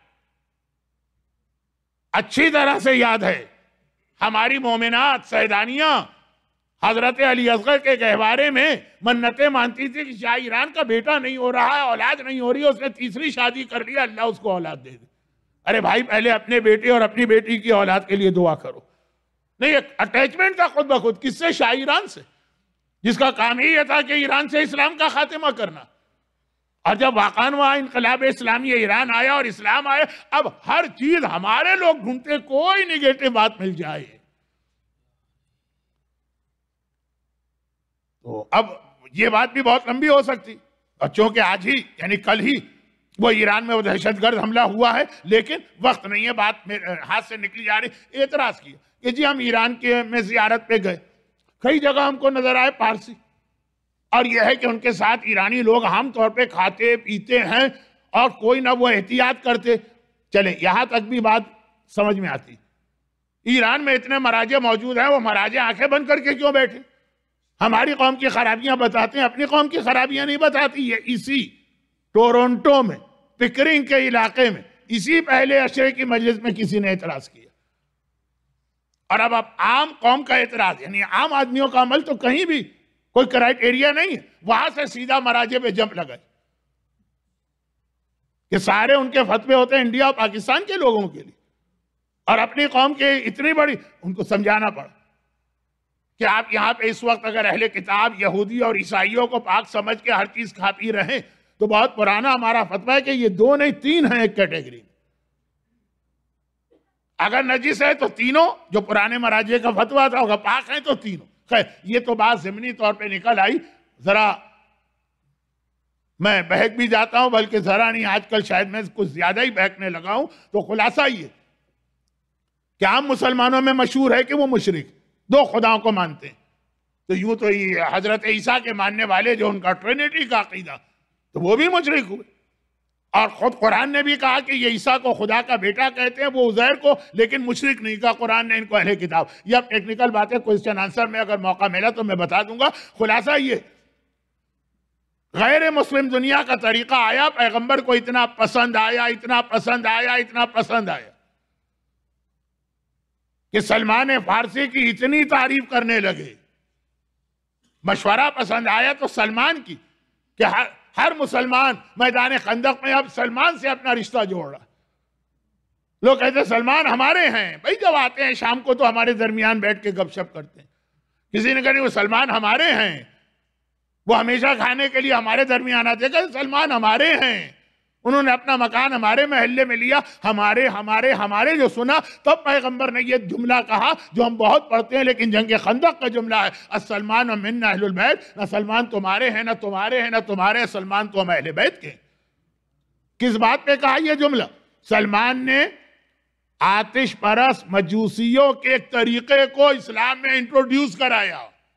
अच्छी तरह से याद है, हमारी मोमिनात सैदानियां हजरत अली असगर के गहवारे में मन्नतें मानती थी कि शाह ईरान का बेटा नहीं हो रहा है, औलाद नहीं हो रही है, उसने तीसरी शादी कर लिया, अल्लाह उसको औलाद दे दे। अरे भाई, पहले अपने बेटे और अपनी बेटी की औलाद के लिए दुआ करो। नहीं, एक अटैचमेंट था खुद ब खुद, किससे? शाह ईरान से, जिसका काम ही यह था कि ईरान से इस्लाम का खात्मा करना। और जब वाक़ान वहां इनकलाब इस्लामी ईरान आया और इस्लाम आया, अब हर चीज हमारे लोग ढूंढते, कोई निगेटिव बात मिल जाए। तो अब ये बात भी बहुत लंबी हो सकती, बच्चों के आज ही यानी कल ही वो ईरान में वो दहशतगर्द हमला हुआ है, लेकिन वक्त नहीं है, बात हाथ से निकली जा रही। एतराज किया कि जी हम ईरान के में जियारत पे गए, कई जगह हमको नजर आए पारसी, और यह है कि उनके साथ ईरानी लोग आम तौर पे खाते पीते हैं और कोई ना वो एहतियात करते। चले, यहां तक भी बात समझ में आती। ईरान में इतने मराजे मौजूद हैं, वो मराजे आंखें बंद करके क्यों बैठे? हमारी कौम की खराबियां बताते हैं, अपनी कौम की खराबियां नहीं बताती। ये इसी टोरंटो में, पिकरिंग के इलाके में, इसी पहले अशरे की मजलिस में किसी ने एतराज किया। और अब आम कौम का एतराज, यानी आम आदमियों का अमल तो कहीं भी कोई क्राइटेरिया नहीं है, वहां से सीधा मराजे पे जंप लगाए कि सारे उनके फतवे होते हैं इंडिया और पाकिस्तान के लोगों के लिए, और अपनी कौम के इतनी बड़ी, उनको समझाना पड़ा कि आप यहां पे इस वक्त अगर अहले किताब यहूदी और ईसाइयों को पाक समझ के हर चीज खा पी रहे हैं, तो बहुत पुराना हमारा फतवा है कि ये दो नहीं तीन है एक कैटेगरी में। अगर नजिस है तो तीनों, जो पुराने मराजे का फतवा था, होगा पाक है तो तीनों। खैर, ये तो बात ज़िमनी तौर पे निकल आई, जरा मैं बहक भी जाता हूं, बल्कि जरा नहीं, आजकल शायद मैं कुछ ज्यादा ही बहकने लगा हूं। तो खुलासा ये कि आम मुसलमानों में मशहूर है कि वो मुशरिक, दो खुदाओं को मानते हैं। तो यूं तो ये हजरत ईसा के मानने वाले, जो उनका ट्रिनिटी का अकीदा, तो वो भी मुशरिक हुए। और खुद कुरान ने भी कहा कि ये ईसा को खुदा का बेटा कहते हैं, वो उज़ैर को, लेकिन मुशरिक नहीं कहा कुरान ने इनको अहले किताब। ये अब टेक्निकल बातें, क्वेश्चन आंसर में अगर मौका मिला तो मैं बता दूंगा। खुलासा ये, गैर मुस्लिम दुनिया का तरीका आया, पैगंबर को इतना पसंद आया, इतना पसंद आया, इतना पसंद आया कि सलमान फारसी की इतनी तारीफ करने लगे। मशवरा पसंद आया तो सलमान की, कि हर मुसलमान मैदान खंदक में अब सलमान से अपना रिश्ता जोड़ रहा। लोग कहते सलमान हमारे हैं। भाई, जब आते हैं शाम को तो हमारे दरमियान बैठ के गपशप करते हैं। किसी ने कहा वो सलमान हमारे हैं, वो हमेशा खाने के लिए हमारे दरमियान आते, कहते सलमान हमारे हैं, उन्होंने अपना मकान हमारे महल्ले में लिया। हमारे हमारे हमारे जो सुना, तब पैगंबर ने ये जुमला कहा जो हम बहुत पढ़ते हैं, लेकिन जंग खंदक का जुमला है, अस्सलमान व मिन्ना अहलुल बैत। ना सलमान तुम्हारे हैं, ना तुम्हारे हैं, ना तुम्हारे, सलमान तो हम अहले बैत के। किस बात पे कहा यह जुमला? सलमान ने आतिश परस मजूसियों के एक तरीके को इस्लाम में इंट्रोड्यूस कराया,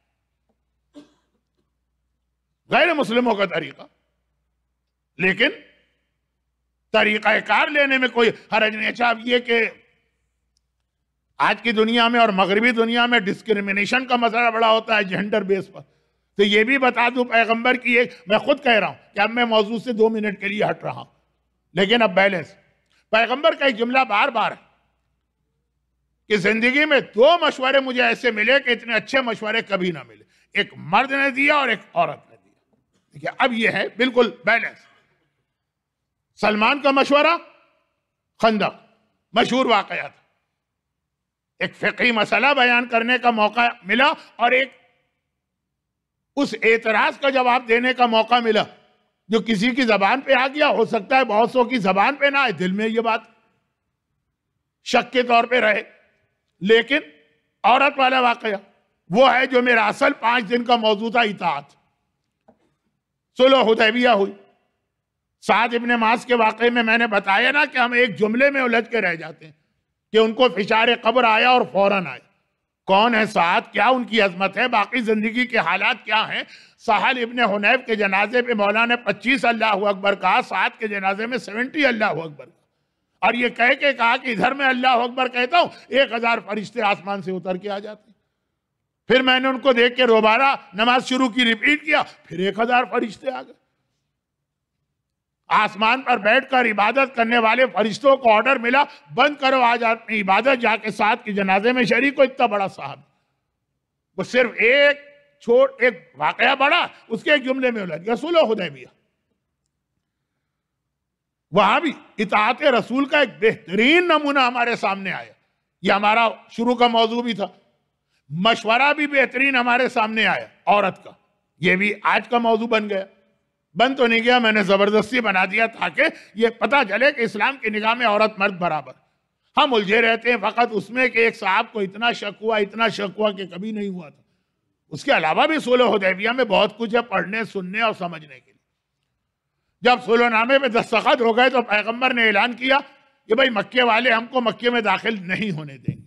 गैर मुस्लिमों का तरीका। लेकिन तरीक़ाकार लेने में कोई हरज नहीं। अच्छा, अब ये कि आज की दुनिया में और मगरबी दुनिया में डिस्क्रिमिनेशन का मसला बड़ा होता है जेंडर बेस पर, तो ये भी बता दूं पैगंबर की एक, मैं खुद कह रहा हूं कि अब मैं मौजूद से 2 मिनट के लिए हट रहा हूं, लेकिन अब बैलेंस। पैगंबर का एक जुमला बार बार है कि जिंदगी में 2 मशवरे मुझे ऐसे मिले कि इतने अच्छे मशवरे कभी ना मिले, एक मर्द ने दिया और एक औरत ने दिया। देखिए, अब ये है बिल्कुल बैलेंस। सलमान का मशवरा खंदक, मशहूर वाकया था, एक फिक़ही मसला बयान करने का मौका मिला और एक उस एतराज का जवाब देने का मौका मिला जो किसी की जबान पे आ गया। हो सकता है बहुत सौ की जबान पे ना आए, दिल में ये बात शक के तौर पे रहे। लेकिन औरत वाला वाकया वो है जो मेरा असल 5 दिन का मौजूदा इताअत। सुलह हुदैबिया हुई, साद इब्ने मास के वाक़े में मैंने बताया ना कि हम एक जुमले में उलझ के रह जाते हैं कि उनको फिशार कब्र आया और फौरन आया। कौन है साद, क्या उनकी अजमत है, बाकी जिंदगी के हालात क्या हैं। सहल इब्ने हुनैफ के जनाजे पे मौला ने 25 अल्लाह अकबर कहा, साद के जनाजे में 70 अल्लाह अकबर, और ये कह के कहा कि इधर मैं अल्लाह अकबर कहता हूं 1000 फरिश्ते आसमान से उतर के आ जाते। फिर मैंने उनको देख के दोबारा नमाज शुरू की, रिपीट किया, फिर 1000 फरिश्ते आ गए। आसमान पर बैठकर इबादत करने वाले फरिश्तों को ऑर्डर मिला, बंद करो आज अपनी इबादत, जाके साथ के जनाजे में शरीक हो। इतना बड़ा साहब, वो सिर्फ एक वाकया बड़ा, उसके एक जुमले में उलझ गया। सुलह हुदैबिया, वहां भी इताअत रसूल का एक बेहतरीन नमूना हमारे सामने आया। ये हमारा शुरू का मौजू भी था। मशवरा भी बेहतरीन हमारे सामने आया औरत का, ये भी आज का मौजू बन गया। बन तो नहीं गया, मैंने जबरदस्ती बना दिया ताकि ये पता चले कि इस्लाम की निगाह में औरत मर्द बराबर। हम उलझे रहते हैं फकत उसमें कि एक साहब को इतना शक हुआ कि कभी नहीं हुआ था। उसके अलावा भी सुलह हुदैबिया में बहुत कुछ है पढ़ने, सुनने और समझने के लिए। जब सुलहनामे पे दस्तखत हो गए तो पैगंबर ने ऐलान किया कि भाई मक्के वाले हमको मक्के में दाखिल नहीं होने देंगे।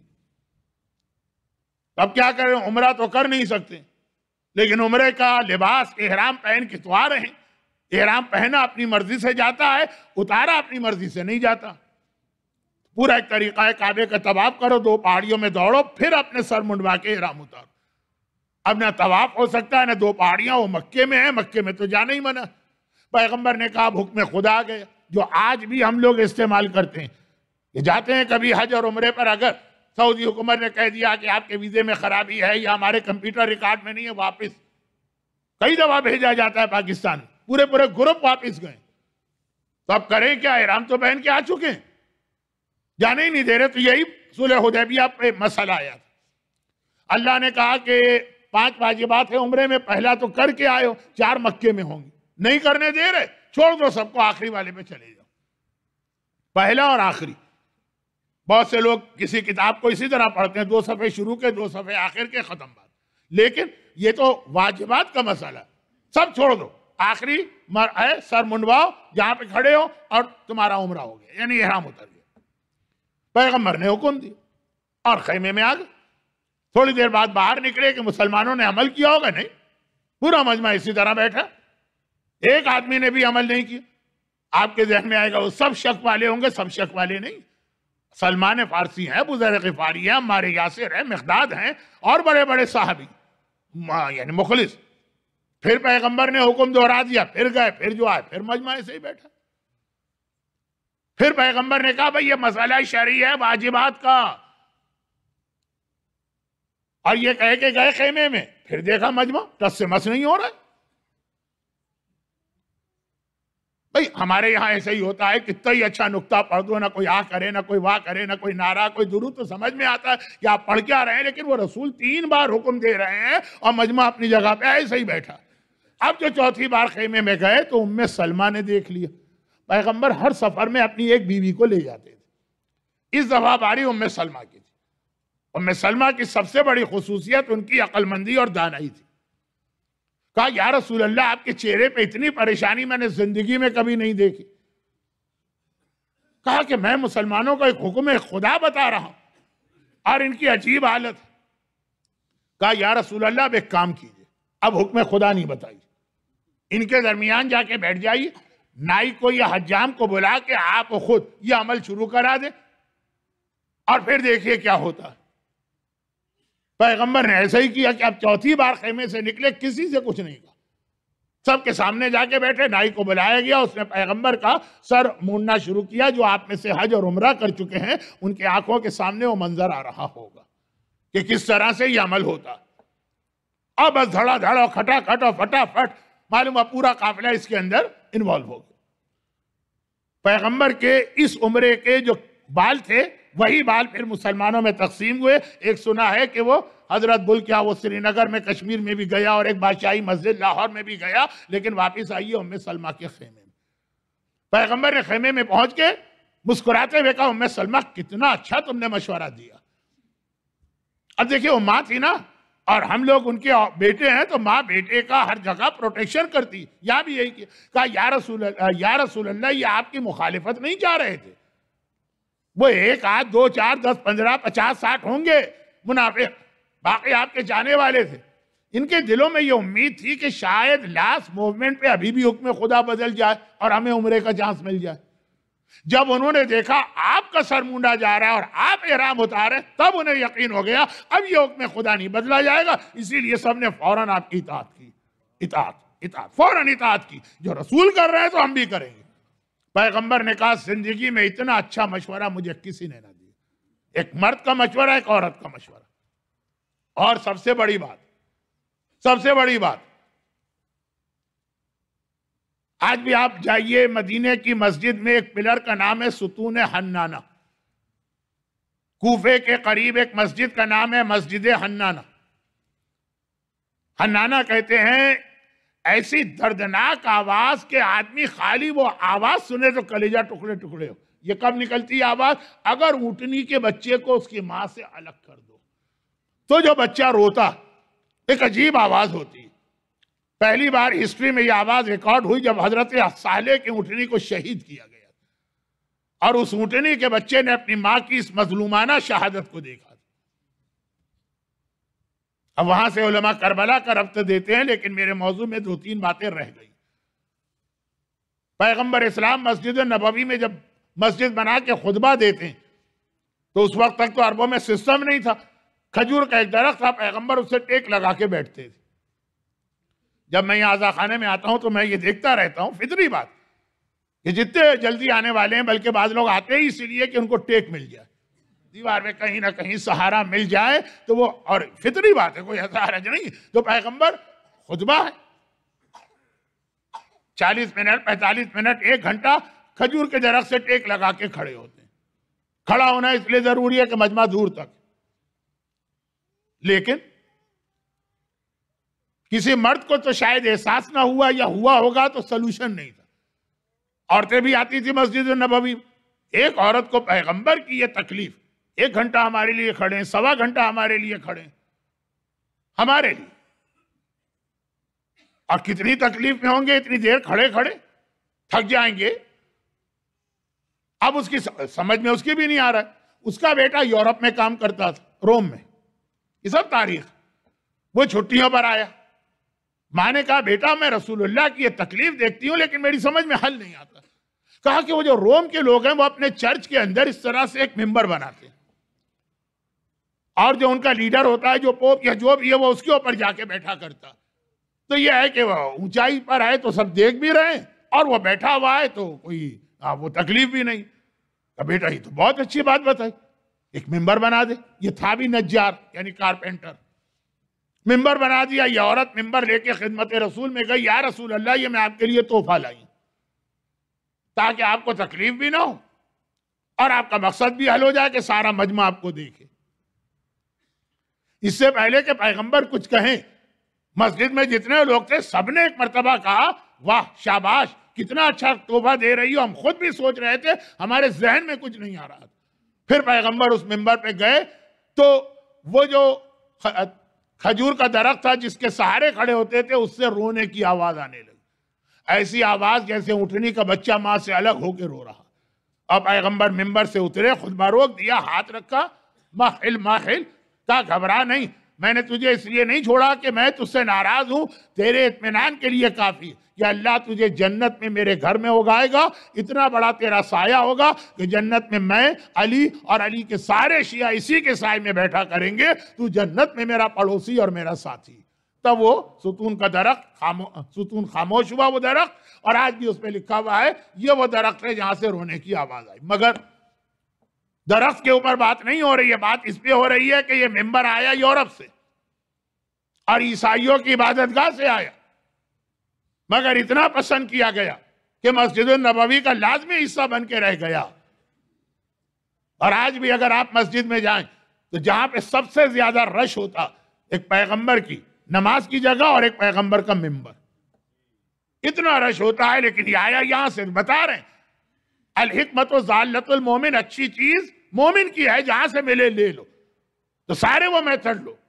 अब क्या करें, उम्रा तो कर नहीं सकते, लेकिन उम्रे का लिबास इहराम पहन के तो आ रहे हैं। इहराम पहना अपनी मर्जी से जाता है, उतारा अपनी मर्जी से नहीं जाता। पूरा एक तरीका है, काबे का तवाफ करो, 2 पहाड़ियों में दौड़ो, फिर अपने सर मुंडवा के इहराम उतारो। अब ना तवाफ हो सकता है ना 2 पहाड़ियां, वो मक्के में है, मक्के में तो जाना ही मना। पैगंबर ने कहा हुक्म खुदा आ गया, जो आज भी हम लोग इस्तेमाल करते हैं। ये जाते हैं कभी हज और उम्रे पर, अगर सऊदी हुकूमत ने कह दिया कि आपके वीजे में खराबी है या हमारे कंप्यूटर रिकॉर्ड में नहीं है, वापस कई दफा भेजा जाता है पाकिस्तान, पूरे ग्रुप वापस गए। तो अब करें क्या, इहराम तो पहन के आ चुके हैं, जाने ही नहीं दे रहे। तो यही सुलह हुदैबिया पे मसला आया था। अल्लाह ने कहा कि 5 वाजिबात है उम्रे में, पहला तो करके आए हो, 4 मक्के में होंगे, नहीं करने दे रहे, छोड़ दो सबको, आखिरी वाले पे चले जाओ। पहला और आखिरी। बहुत से लोग किसी किताब को इसी तरह पढ़ते हैं, 2 सफ़े शुरू के, 2 सफ़े आखिर के, खत्म बात। लेकिन ये तो वाजिबात का मसला, सब छोड़ दो, आखिरी है सर मुंडवाओ जहां पे खड़े हो और तुम्हारा उम्रा हो गया, यानी इहराम उतर गया। पैगंबर ने हुक्म दिया और खैमे में आ गए। थोड़ी देर बाद बाहर निकले कि मुसलमानों ने अमल किया होगा, नहीं, पूरा मजमा इसी तरह बैठा, एक आदमी ने भी अमल नहीं किया। आपके जहन में आएगा वो सब शक वाले होंगे, सब शक वाले नहीं। सलमान फारसी हैं, बुज़ैर ग़िफ़ारी हैं, अम्मार यासिर हैं, मिक़दाद हैं और बड़े बड़े साहबी यानी मुखलिस। फिर पैगंबर ने हुक्म दोहरा दिया, फिर गए, फिर जो आए, फिर मजमा ऐसे ही बैठा। फिर पैगंबर ने कहा भाई ये मसला शरई है वाजिबात का, और ये कह के गए खेमे में, फिर देखा मजमा टस से मस नहीं हो रहा है। भाई हमारे यहाँ ऐसे ही होता है, कितना ही अच्छा नुक्ता पढ़ दो, ना कोई आ करे, ना कोई वाह करे, ना कोई नारा, कोई दुरूद, तो समझ में आता है कि आप पढ़ के आ रहे हैं, लेकिन वो रसूल 3 बार हुक्म दे रहे हैं और मजमा अपनी जगह पे ऐसे ही बैठा। अब जो 4थी बार खेमे में गए तो उम्मे सलमा ने देख लिया। पैगंबर हर सफर में अपनी एक बीवी को ले जाते थे। इस दफा बारी उम्मे सलमा की थी। उम्मे सलमा की सबसे बड़ी खुसूसियत उनकी अक्लमंदी और दानाई थी। कहा या रसूल अल्लाह, आपके चेहरे पे इतनी परेशानी मैंने जिंदगी में कभी नहीं देखी। कहा कि मैं मुसलमानों को एक हुक्म खुदा बता रहा हूं और इनकी अजीब हालत है। कहा या रसूल अल्लाह, अब एक काम कीजिए, अब हुक्म खुदा नहीं बताइए, इनके दरमियान जाके बैठ जाइए, नाई को या हज्जाम को बुला के आप खुद ये अमल शुरू करा दे और फिर देखिए क्या होता है। पैगंबर ने ऐसा ही किया कि अब 4थी बार खेमे से निकले, किसी से कुछ नहीं कहा, सबके सामने जाके बैठे, नाई को बुलाया गया, उसने पैगंबर का सर मूंडना शुरू किया। जो आप में से हज और उम्रा कर चुके हैं उनके आंखों के सामने वो मंजर आ रहा होगा कि किस तरह से यह अमल होता। अब बस धड़ाधड़ और खटाखट और फटाफट मालूम है पूरा काफिला इसके अंदर इन्वॉल्व हो गया। पैगंबर के इस उम्रे के जो बाल थे वही बाल फिर मुसलमानों में तकसीम हुए। एक सुना है कि वो हजरत बुल क्या वो श्रीनगर में, कश्मीर में भी गया और एक बादशाही मस्जिद लाहौर में भी गया, लेकिन वापिस आई उम्मे सलमा के खेमे में। पैगंबर ने खेमे में पहुंच के मुस्कुराते हुए कहा, उम्मे सलमा कितना अच्छा तुमने मशवरा दिया। अब देखिए वो माँ थी ना, और हम लोग उनके बेटे हैं तो माँ बेटे का हर जगह प्रोटेक्शन करती। यहाँ भी यही कहा, या रसूल अल्लाह, ये आपकी मुखालिफत नहीं चाह रहे थे। वो 1 8 2 4 10 15 50 60 होंगे मुनाफिक, बाकी आपके जाने वाले थे। इनके दिलों में ये उम्मीद थी कि शायद लास्ट मूवमेंट पे अभी भी हुक्म खुदा बदल जाए और हमें उम्रे का चांस मिल जाए। जब उन्होंने देखा आपका सर मूंडा जा रहा है और आप इहराम उतारे, तब उन्हें यकीन हो गया अब ये हुक्म खुदा नहीं बदला जाएगा। इसीलिए सबने फौरन आपकी इताअत की, इताअत फौरन इताअत की। जो रसूल कर रहे हैं तो हम भी करेंगे। पैगंबर ने कहा, जिंदगी में इतना अच्छा मशवरा मुझे किसी ने ना दिया। एक मर्द का मशवरा, एक औरत का मशवरा। और सबसे बड़ी बात, आज भी आप जाइए मदीने की मस्जिद में, एक पिलर का नाम है सुतून हन्नाना। कूफे के करीब एक मस्जिद का नाम है मस्जिद हन्नाना। हन्नाना कहते हैं ऐसी दर्दनाक आवाज के आदमी खाली वो आवाज सुने तो कलेजा टुकड़े टुकड़े हो। ये कब निकलती है आवाज? अगर ऊँटनी के बच्चे को उसकी मां से अलग कर दो तो जो बच्चा रोता, एक अजीब आवाज होती है। पहली बार हिस्ट्री में यह आवाज रिकॉर्ड हुई जब हजरत साले की ऊँटनी को शहीद किया गया और उस ऊँटनी के बच्चे ने अपनी मां की इस मजलूमाना शहादत को देखा। अब वहां से उलमा करबला का रब्त देते हैं, लेकिन मेरे मौजू में 2-3 बातें रह गई। पैगंबर इस्लाम मस्जिद नबवी में जब मस्जिद बना के खुतबा देते हैं तो उस वक्त तक तो अरबों में सिस्टम नहीं था। खजूर का एक दरख्त था, पैगंबर उससे टेक लगा के बैठते थे। जब मैं यहाँ आज़ा खाने में आता हूं तो मैं ये देखता रहता हूं, फितरी बात कि जितने जल्दी आने वाले हैं, बल्कि बाद लोग आते ही इसीलिए कि उनको टेक मिल जाए, दीवार में कहीं ना कहीं सहारा मिल जाए तो वो, और फितरी बात है, कोई ऐसा हरज नहीं। तो पैगंबर खुतबा है 40 मिनट 45 मिनट 1 घंटा खजूर के दरख्त से टेक लगा के खड़े होते हैं। खड़ा होना इसलिए जरूरी है कि मजमा दूर तक, लेकिन किसी मर्द को तो शायद एहसास ना हुआ, या हुआ होगा तो सलूशन नहीं था। औरतें भी आती थी मस्जिद नबवी। एक औरत को पैगंबर की ये तकलीफ, 1 घंटा हमारे लिए खड़े, 1.25 घंटा हमारे लिए खड़े, हमारे लिए, और कितनी तकलीफ में होंगे, इतनी देर खड़े खड़े थक जाएंगे। अब उसकी समझ में उसकी भी नहीं आ रहा है। उसका बेटा यूरोप में काम करता था, रोम में, ये सब तारीख। वो छुट्टियों पर आया, माँ ने कहा बेटा मैं रसूलुल्लाह की ये तकलीफ देखती हूं लेकिन मेरी समझ में हल नहीं आता। कहा कि वो जो रोम के लोग हैं वो अपने चर्च के अंदर इस तरह से एक मिंबर बनाते हैं और जो उनका लीडर होता है, जो पोप या जो भी है, वो उसके ऊपर जाके बैठा करता। तो ये है कि वो ऊंचाई पर है तो सब देख भी रहे हैं, और वो बैठा हुआ है तो कोई वो तकलीफ भी नहीं। तो बेटा ये तो बहुत अच्छी बात बताई, एक मिंबर बना दे। ये था भी नज्जार यानी कारपेंटर। मिंबर बना दिया। ये औरत मिंबर लेके खिदमत रसूल में गई, या रसूल अल्लाह ये मैं आपके लिए तोहफा लाई ताकि आपको तकलीफ भी ना हो और आपका मकसद भी हल हो जाए कि सारा मजमा आपको देखे। इससे पहले कि पैगंबर कुछ कहें, मस्जिद में जितने लोग थे सबने एक मर्तबा कहा वाह शाबाश, कितना अच्छा तोहफा दे रही हो। हम खुद भी सोच रहे थे, हमारे जहन में कुछ नहीं आ रहा था। फिर पैगंबर उस मिंबर पे गए तो वो जो खजूर का दरख्त था जिसके सहारे खड़े होते थे, उससे रोने की आवाज आने लगी। ऐसी आवाज जैसे ऊँटनी का बच्चा मां से अलग होकर रो रहा। अब पैगंबर मिंबर से उतरे, खुतबा रोक दिया, हाथ रखा, माहिल माहिल, का घबरा नहीं, मैंने तुझे इसलिए नहीं छोड़ा कि मैं तुझसे नाराज हूं, तेरे इत्मीनान के लिए काफी कि अल्लाह तुझे जन्नत में मेरे घर में उगाएगा। इतना बड़ा तेरा साया होगा कि जन्नत में मैं, अली और अली के सारे शिया इसी के साए में बैठा करेंगे। तू जन्नत में मेरा पड़ोसी और मेरा साथी। तब वो सुतून का दरख्त सुतून खामोश हुआ, वो दरख्त, और आज भी उस पर लिखा हुआ है ये वो दरख्त है जहां से रोने की आवाज आई। मगर दरख्त के ऊपर बात नहीं हो रही है, बात इस पे हो रही है कि ये मिंबर आया यूरोप से और ईसाइयों की इबादतगाह से आया, मगर इतना पसंद किया गया कि मस्जिद नबवी का लाजमी हिस्सा बन के रह गया। और आज भी अगर आप मस्जिद में जाएं तो जहां पे सबसे ज्यादा रश होता, एक पैगंबर की नमाज की जगह और एक पैगंबर का मिंबर, इतना रश होता है। लेकिन ये आया यहां से, बता रहे हैं अल हिकमत ज़ालतुल मोमिन, अच्छी चीज मोमिन की है, जहां से मिले ले लो। तो सारे वो मेथड लो,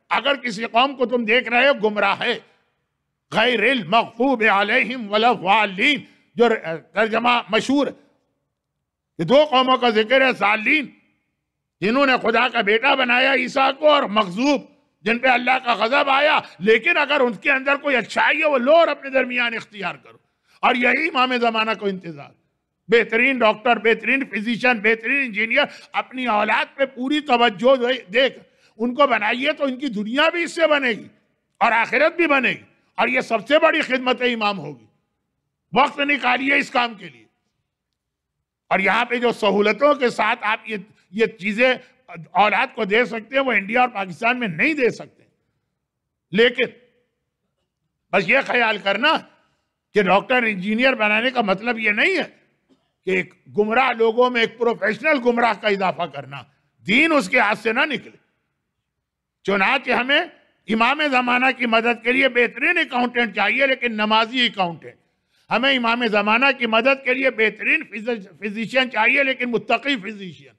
अगर किसी कौम को तुम देख रहे हो गुमराह है, गैरिल मग़ज़ूब अलैहिम वलद्दाल्लीन, जो तर्जमा मशहूर है, ये दो कौमों का जिक्र है, सालीन जिन्होंने खुदा का बेटा बनाया ईसा को, और मग़ज़ूब जिन पे अल्लाह का गजब आया। लेकिन अगर उनके अंदर कोई अच्छाई है वो लो और अपने दरमियान इख्तियार करो। और यही इमाम ज़माना को इंतजार, बेहतरीन डॉक्टर, बेहतरीन फिजिशियन, बेहतरीन इंजीनियर, अपनी औलाद पे पूरी तवज्जो देख उनको बनाइए तो इनकी दुनिया भी इससे बनेगी और आखिरत भी बनेगी, और ये सबसे बड़ी खिदमत इमाम होगी। वक्त निकालिए इस काम के लिए। और यहाँ पे जो सहूलतों के साथ आप ये चीजें औलाद को दे सकते हैं वो इंडिया और पाकिस्तान में नहीं दे सकते। लेकिन बस ये ख्याल करना कि डॉक्टर इंजीनियर बनाने का मतलब ये नहीं है कि एक गुमराह लोगों में एक प्रोफेशनल गुमराह का इजाफा करना, दीन उसके हाथ से ना निकले। चुनांचे हमें इमाम ज़माना की मदद के लिए बेहतरीन अकाउंटेंट चाहिए, लेकिन नमाजी अकाउंटेंट। हमें इमाम ज़माना की मदद के लिए बेहतरीन फिजिशियन चाहिए, लेकिन मुत्तकी फिजिशियन।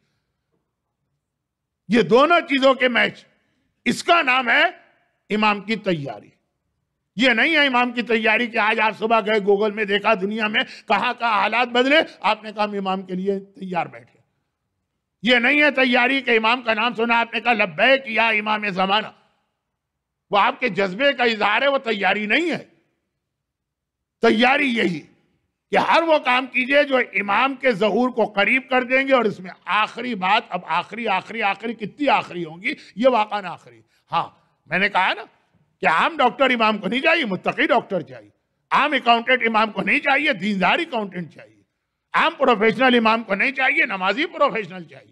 ये दोनों चीजों के मैच, इसका नाम है इमाम की तैयारी। ये नहीं है इमाम की तैयारी कि आज आप सुबह गए गूगल में देखा दुनिया में कहाँ हालात बदले, आपने कहा इमाम के लिए तैयार बैठे। ये नहीं है तैयारी कि इमाम का नाम सुना आपने कहा लब्बैक या इमाम ज़माना। वो आपके जज्बे का इजहार है, वो तैयारी नहीं है। तैयारी यही कि हर वो काम कीजिए जो इमाम के ज़हूर को करीब कर देंगे। और इसमें आखिरी बात, अब आखिरी आखिरी आखिरी कितनी आखिरी होंगी, ये वाक़न आखिरी। हाँ, मैंने कहा ना कि आम डॉक्टर इमाम को नहीं चाहिए, मुत्तकी डॉक्टर चाहिए। आम अकाउंटेंट इमाम को नहीं चाहिए, दीनदार अकाउंटेंट चाहिए। आम प्रोफेशनल इमाम को नहीं चाहिए, नमाजी प्रोफेशनल चाहिए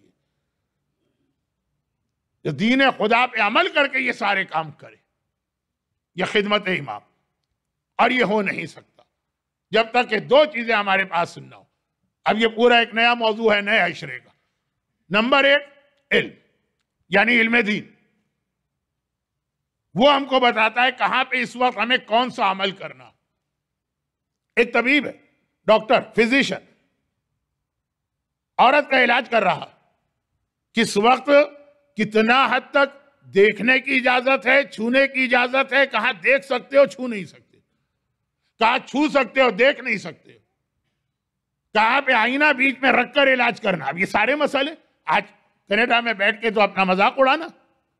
जो दीन खुदा पे अमल करके ये सारे काम करे। ये खिदमत इमाम, और ये हो नहीं सकता जब तक कि दो चीजें हमारे पास सुनना हो। अब ये पूरा एक नया मौजू है नए अशरे का। नंबर एक, इल्म, यानी इल्म दीन। वो हमको बताता है कहां पे इस वक्त हमें कौन सा अमल करना। एक तबीब है, डॉक्टर, फिजिशियन, औरत का इलाज कर रहा, किस वक्त कितना हद तक देखने की इजाजत है, छूने की इजाजत है, कहां देख सकते हो, छू नहीं सकते, कहां छू सकते हो, देख नहीं सकते, कहां पे आईना बीच में रखकर इलाज करना। अब ये सारे मसले आज कनाडा में बैठ के तो अपना मजाक उड़ाना,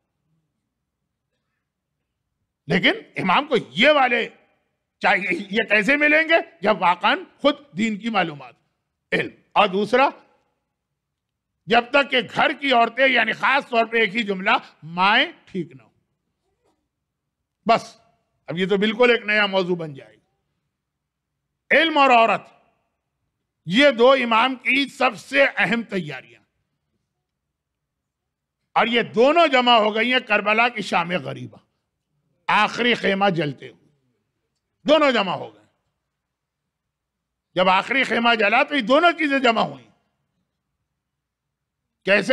लेकिन इमाम को ये वाले चाहिए। ये कैसे मिलेंगे? जब वाकन खुद दीन की मालूमात, इल्म। और दूसरा, जब तक कि घर की औरतें, यानी खास तौर पे एक ही जुमला, माएं ठीक ना हो। बस अब ये तो बिल्कुल एक नया मौजू बन जाएगा। इल्म और औरत, ये दो इमाम की सबसे अहम तैयारियां, और ये दोनों जमा हो गई हैं करबला की शाम गरीबा, आखिरी खेमा जलते हुए दोनों जमा हो गए। जब आखिरी खेमा जला तो ये दोनों चीजें जमा हुई। कैसे?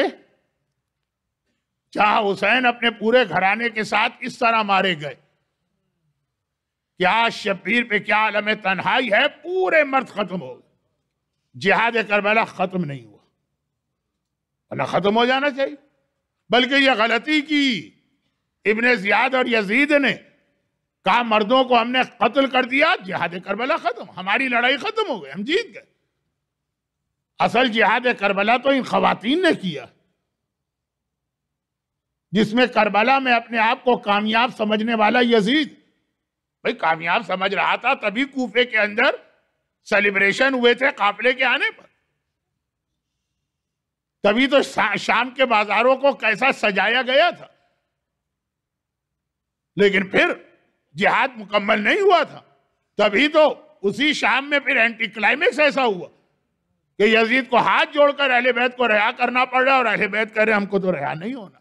जहां हुसैन अपने पूरे घराने के साथ इस तरह मारे गए, क्या शब्बीर पे क्या आलम तन्हाई है, पूरे मर्द खत्म हो गए। जिहाद करबला खत्म नहीं हुआ, वरना खत्म हो जाना चाहिए। बल्कि यह गलती की इब्ने जियाद और यजीद ने, कहा मर्दों को हमने कत्ल कर दिया, जिहाद करबला खत्म, हमारी लड़ाई खत्म हो गई, हम जीत गए। असल जिहाद करबला तो इन खवातीन ने किया, जिसमें करबला में अपने आप को कामयाब समझने वाला यजीद, भाई कामयाब समझ रहा था, तभी कूफे के अंदर सेलिब्रेशन हुए थे काफिले के आने पर। तभी तो शाम के बाजारों को कैसा सजाया गया था। लेकिन फिर जिहाद मुकम्मल नहीं हुआ था, तभी तो उसी शाम में फिर एंटी क्लाइमेक्स ऐसा हुआ कि यजीद को हाथ जोड़कर अहले बैत को रिहा करना पड़ रहा, और अहले बैत कह रहे हमको तो रिहा नहीं होना।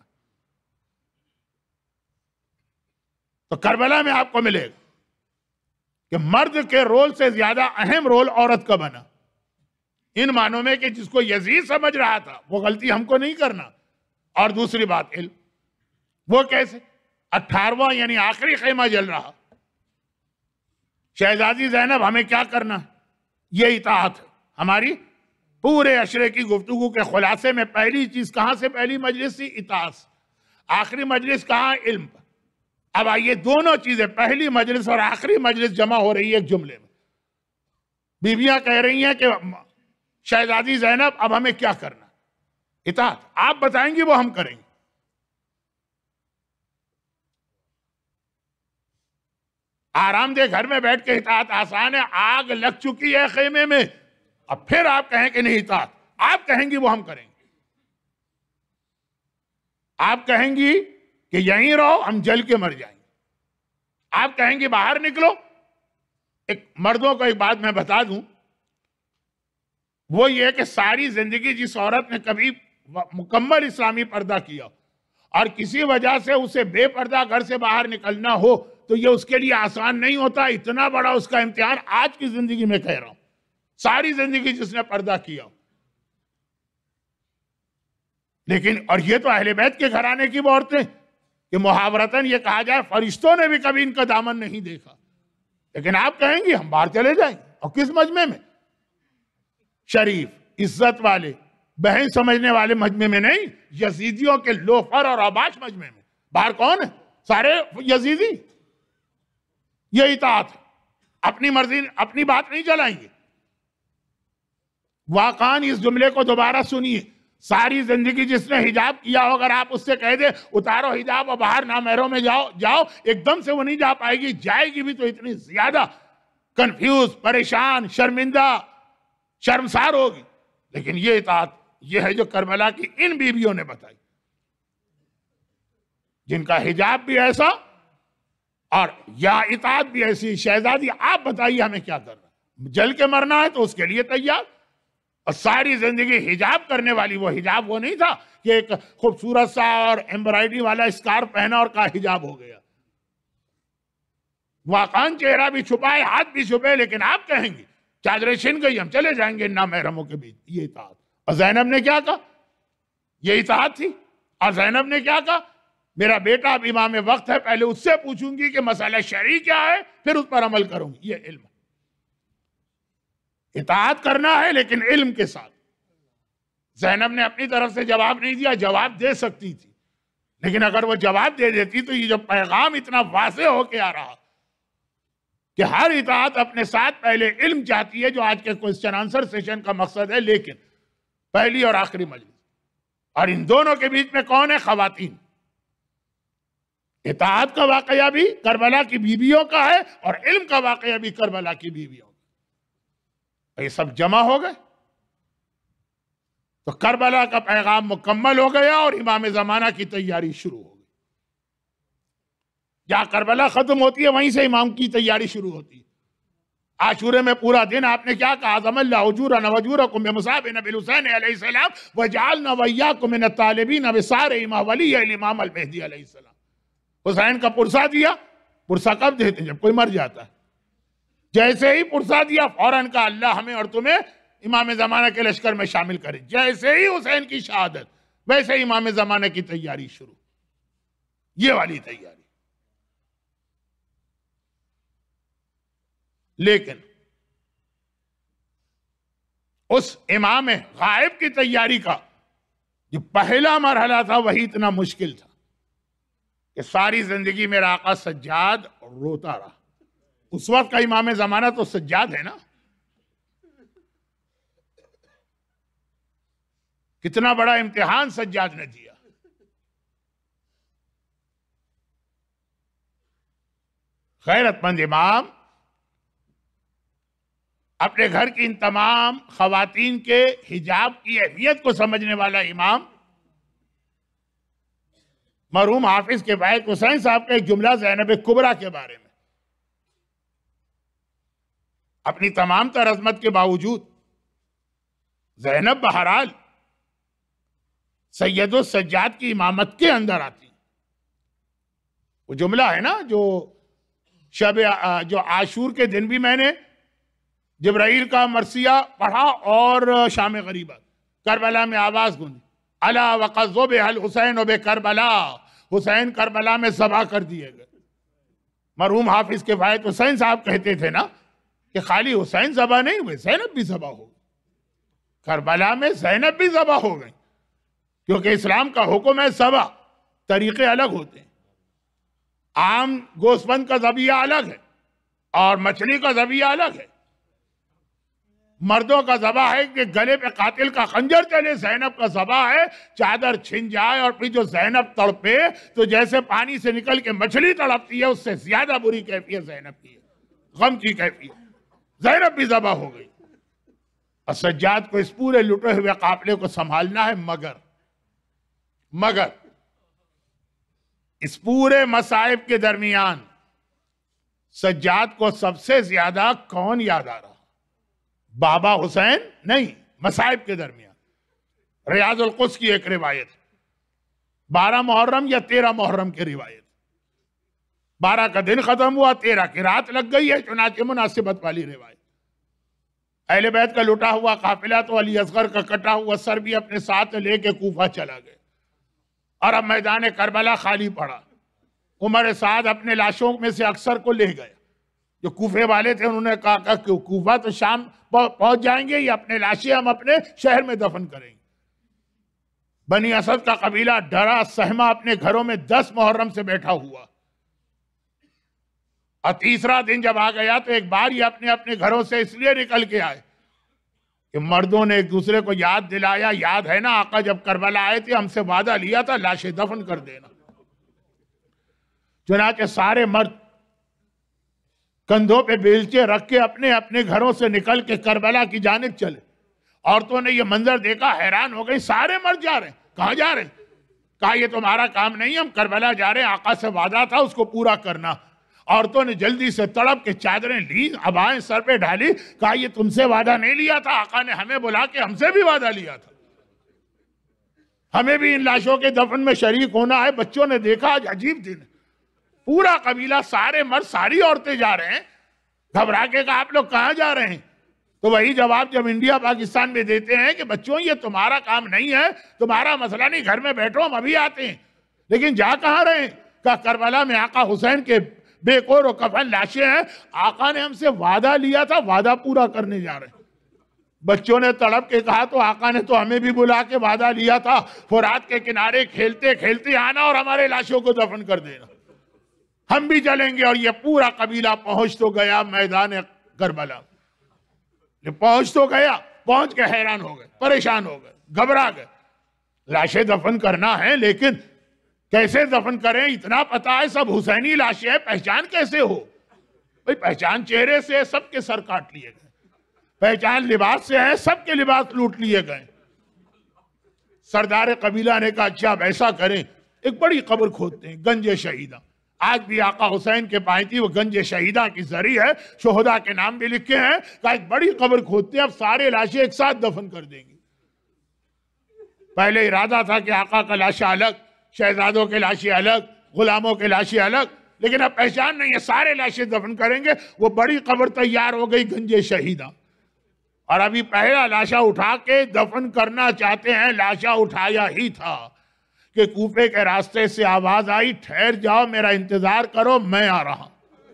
तो करबला में आपको मिलेगा कि मर्द के रोल से ज्यादा अहम रोल औरत का बना, इन मानों में कि जिसको यजीद समझ रहा था वो गलती हमको नहीं करना। और दूसरी बात, इल्म, वो कैसे? 18वां यानी आखिरी खेमा जल रहा, शहजादी ज़ैनब हमें क्या करना, ये इताअत है। हमारी पूरे अशरे की गुफ्तगू के खुलासे में पहली चीज कहां से पहली मजलिस थी? इताअत। आखिरी मजलिस कहां? इल्म पर। अब आइए दोनों चीजें, पहली मजलिस और आखिरी मजलिस जमा हो रही है एक जुमले में। बीबियां कह रही हैं कि शहजादी ज़ैनब अब हमें क्या करना, इताअत आप बताएंगी वो हम करेंगे। आरामदेह घर में बैठ के इताअत आसान है, आग लग चुकी है खेमे में, अब फिर आप कहें कि नहीं इताअत, आप कहेंगी वो हम करेंगे। आप कहेंगी कि यहीं रहो हम जल के मर जाएंगे, आप कहेंगे बाहर निकलो। एक मर्दों को एक बात मैं बता दूं, वो ये कि सारी जिंदगी जिस औरत ने कभी मुकम्मल इस्लामी पर्दा किया और किसी वजह से उसे बेपर्दा घर से बाहर निकलना हो तो ये उसके लिए आसान नहीं होता। इतना बड़ा उसका इम्तिहान आज की जिंदगी में कह रहा हूं, सारी जिंदगी जिसने पर्दा किया। लेकिन और ये तो अहले बैत के घराने की औरतें कि मुहावरतन ये कहा जाए फरिश्तों ने भी कभी इनका दामन नहीं देखा, लेकिन आप कहेंगे हम बाहर चले जाएंगे। और किस मजमे में? शरीफ, इज्जत वाले, बहन समझने वाले मजमे में नहीं, यजीदियों के लोफर और आबाश मजमे में। बाहर कौन है? सारे यजीदी। ये इताअत है, अपनी मर्जी अपनी बात नहीं चलाएंगे। वाकान इस जुमले को दोबारा सुनिए, सारी जिंदगी जिसने हिजाब किया हो अगर आप उससे कह दे उतारो हिजाब और बाहर नामहरों में जाओ एकदम से वो नहीं जा पाएगी, जाएगी भी तो इतनी ज्यादा कंफ्यूज, परेशान, शर्मिंदा, शर्मसार होगी। लेकिन ये इताअत ये है जो करबला की इन बीवियों ने बताई, जिनका हिजाब भी ऐसा और या इताअत भी ऐसी। शहजादी आप बताइए हमें क्या करना, जल के मरना है तो उसके लिए तैयार। और सारी जिंदगी हिजाब करने वाली, वो हिजाब वो नहीं था कि एक खूबसूरत सा और एम्ब्रॉयडरी वाला स्कार्फ पहना और कहा हिजाब हो गया। वाकान चेहरा भी छुपाए, हाथ भी छुपे, लेकिन आप कहेंगे चादरें छिन गई हम चले जाएंगे ना महरमों के बीच। ये इताअत। और ज़ैनब ने क्या कहा? ये इताअत थी। और ज़ैनब ने क्या कहा? मेरा बेटा अब इमाम वक्त है, पहले उससे पूछूंगी कि मसला शरई क्या है, फिर उस पर अमल करूंगी। ये इल्म, इताअत करना है लेकिन इल्म के साथ। ज़ैनब ने अपनी तरफ से जवाब नहीं दिया, जवाब दे सकती थी, लेकिन अगर वो जवाब दे देती तो ये जो पैगाम इतना वाज़ेह होके आ रहा कि हर इताअत अपने साथ पहले इल्म चाहती है, जो आज के क्वेश्चन आंसर सेशन का मकसद है। लेकिन पहली और आखिरी मजलिस, और इन दोनों के बीच में कौन है? खवातीन। इताअत का वाकया भी करबला की बीवियों का है और इल्म का वाकया भी करबला की बीवियों का। ये सब जमा हो गए तो करबला का पैगाम मुकम्मल हो गया और इमाम ज़माना की तैयारी शुरू हो गई। जहां करबला खत्म होती है वहीं से इमाम की तैयारी शुरू होती है। आशूरे में पूरा दिन आपने क्या कहा? अज़मल्लाह उजूरना वजूरकुम बिमुसाबिन बिल हुसैन अलैहिस्सलाम वजअलना वय्याकुम मिन अत्तालिबीन बिसारे इमाम वली इमाम अल महदी अलैहिस्सलाम। हुसैन का पुरसा दिया। पुरसा कब देते हैं? जब कोई मर जाता है। जैसे ही पुरसा दिया फौरन का अल्लाह हमें और तुम्हें इमाम ज़माना के लश्कर में शामिल करे। जैसे ही हुसैन की शहादत वैसे ही इमाम ज़माना की तैयारी शुरू। ये वाली तैयारी। लेकिन उस इमाम गायब की तैयारी का जो पहला मरहला था वही इतना मुश्किल था कि सारी जिंदगी मेरा आका सज्जाद रोता रहा। उस वक्त का इमाम ज़माना तो सज्जाद है ना। कितना बड़ा इम्तिहान सज्जाद ने दिया। गैरतमंद इमाम अपने घर की इन तमाम खवातीन के हिजाब की अहमियत को समझने वाला इमाम मरहूम हाफिज के वाहिद हुसैन साहब का एक जुमला ज़ैनब कुबरा के बारे में। अपनी तमाम तर अज़मत के बावजूद ज़ैनब बहरहाल सैयदो सज्जाद की इमामत के अंदर आती। वो जुमला है ना जो आशूर के दिन भी मैंने जिब्राइल का मरसिया पढ़ा और शाम गरीबत करबला में आवाज गूंजी, अला वक़ज़्ज़ुब अल हुसैन बे करबला, हुसैन करबला में ज़बा कर दिए गए। मरहूम हाफिज के वाहिद हुसैन साहब कहते थे ना कि खाली हुसैन ज़बा नहीं हुए, ज़ैनब भी ज़बा हो गई। करबला में ज़ैनब भी ज़बा हो गई, क्योंकि इस्लाम का हुक्म है ज़बा, तरीके अलग होते हैं। आम गोश्तबंद का ज़बिया अलग है और मछली का ज़बिया अलग है। मर्दों का ज़बा है कि गले पे कातिल का खंजर चले, ज़ैनब का ज़बा है चादर छिन जाए और फिर जो ज़ैनब तड़पे तो जैसे पानी से निकल के मछली तड़पती है उससे ज्यादा बुरी कैफियत ज़ैनब की है, गम की कैफियत। ज़ैनब भी ज़बा हो गई और सज्जाद को इस पूरे लुटे हुए काफिले को संभालना है। मगर इस पूरे मसाइब के दरमियान सज्जाद को सबसे ज्यादा कौन याद आ रहा? बाबा हुसैन नहीं, मसाइब के दरमियान रियाजुल कुद्स की एक रिवायत, 12 मुहर्रम या 13 मुहर्रम की रिवायत, 12 का दिन खत्म हुआ, 13 की रात लग गई है, चुनाचे मुनासिबत वाली रिवायत। अहले बैत का लुटा हुआ काफिला तो अली असगर का कटा हुआ सर भी अपने साथ लेके कूफा चला गया और अब मैदान करबला खाली पड़ा। उमर साद अपने लाशों में से अक्सर को ले गए। जो कूफे वाले थे उन्होंने कहा कि कूफा तो शाम पहुंच जाएंगे, ये अपने लाशें हम अपने शहर में दफन करेंगे। बनी असद का कबीला डरा सहमा अपने घरों में 10 मुहर्रम से बैठा हुआ और तीसरा दिन जब आ गया तो एक बार ही अपने अपने घरों से इसलिए निकल के आए कि मर्दों ने एक दूसरे को याद दिलाया, याद है ना आका जब करबला आए थे हमसे वादा लिया था लाशें दफन कर देना। चुनाचे सारे मर्द कंधों पे बेलचे रख के अपने अपने घरों से निकल के करबला की जानिब चले। औरतों ने ये मंजर देखा, हैरान हो गई, सारे मर्द जा रहे हैं। कहां जा रहे हैं? कहा ये तुम्हारा काम नहीं, हम करबला जा रहे हैं, आका से वादा था उसको पूरा करना। औरतों ने जल्दी से तड़प के चादरें ली, अबाएं सर पे ढाली, कहा ये तुमसे वादा नहीं लिया था, आका ने हमें बुला के हमसे भी वादा लिया था, हमें भी इन लाशों के दफन में शरीक होना है। बच्चों ने देखा आज अजीब दिन, पूरा कबीला, सारे मर्द सारी औरतें जा रहे हैं। घबरा के कहा आप लोग कहां जा रहे हैं? तो वही जवाब जब इंडिया पाकिस्तान में देते हैं कि बच्चों ये तुम्हारा काम नहीं है, तुम्हारा मसला नहीं, घर में बैठो हम अभी आते हैं। लेकिन जा कहां रहे हैं? कहा करबला में आका हुसैन के बेकोर और कफन लाशें हैं, आका ने हमसे वादा लिया था, वादा पूरा करने जा रहे हैं। बच्चों ने तड़प के कहा तो आका ने तो हमें भी बुला के वादा लिया था, फुरात के किनारे खेलते खेलते आना और हमारे लाशों को दफन कर देना, हम भी चलेंगे। और ये पूरा कबीला पहुंच तो गया मैदान करबला, पहुंच तो गया, पहुंच के हैरान हो गए, परेशान हो गए, घबरा गए। लाशें दफन करना है लेकिन कैसे दफन करें? इतना पता है सब हुसैनी लाशें हैं, पहचान कैसे हो? भाई पहचान चेहरे से है, सबके सर काट लिए गए। पहचान लिबास से है, सबके लिबास लूट लिए गए। सरदार कबीला ने कहा अच्छा ऐसा करें, एक बड़ी कब्र खोदते हैं, गंज शहीदा। आज भी आका हुसैन के पाई थी वो गंज शहीदा की जरी है, शोहदा के नाम भी लिखे हैं। कहा एक बड़ी कब्र खोदते हैं, अब सारे लाशें एक साथ दफन कर देंगे। पहले इरादा था कि आका का लाशा अलग, शहजादों के लाशें अलग, गुलामों के लाशें अलग, लेकिन अब पहचान नहीं है, सारे लाशें दफन करेंगे। वो बड़ी कब्र तैयार हो गई गंज शहीदा। और अभी पहला लाशा उठा के दफन करना चाहते हैं, लाशा उठाया ही था कि कूफे के रास्ते से आवाज आई, ठहर जाओ मेरा इंतजार करो मैं आ रहा।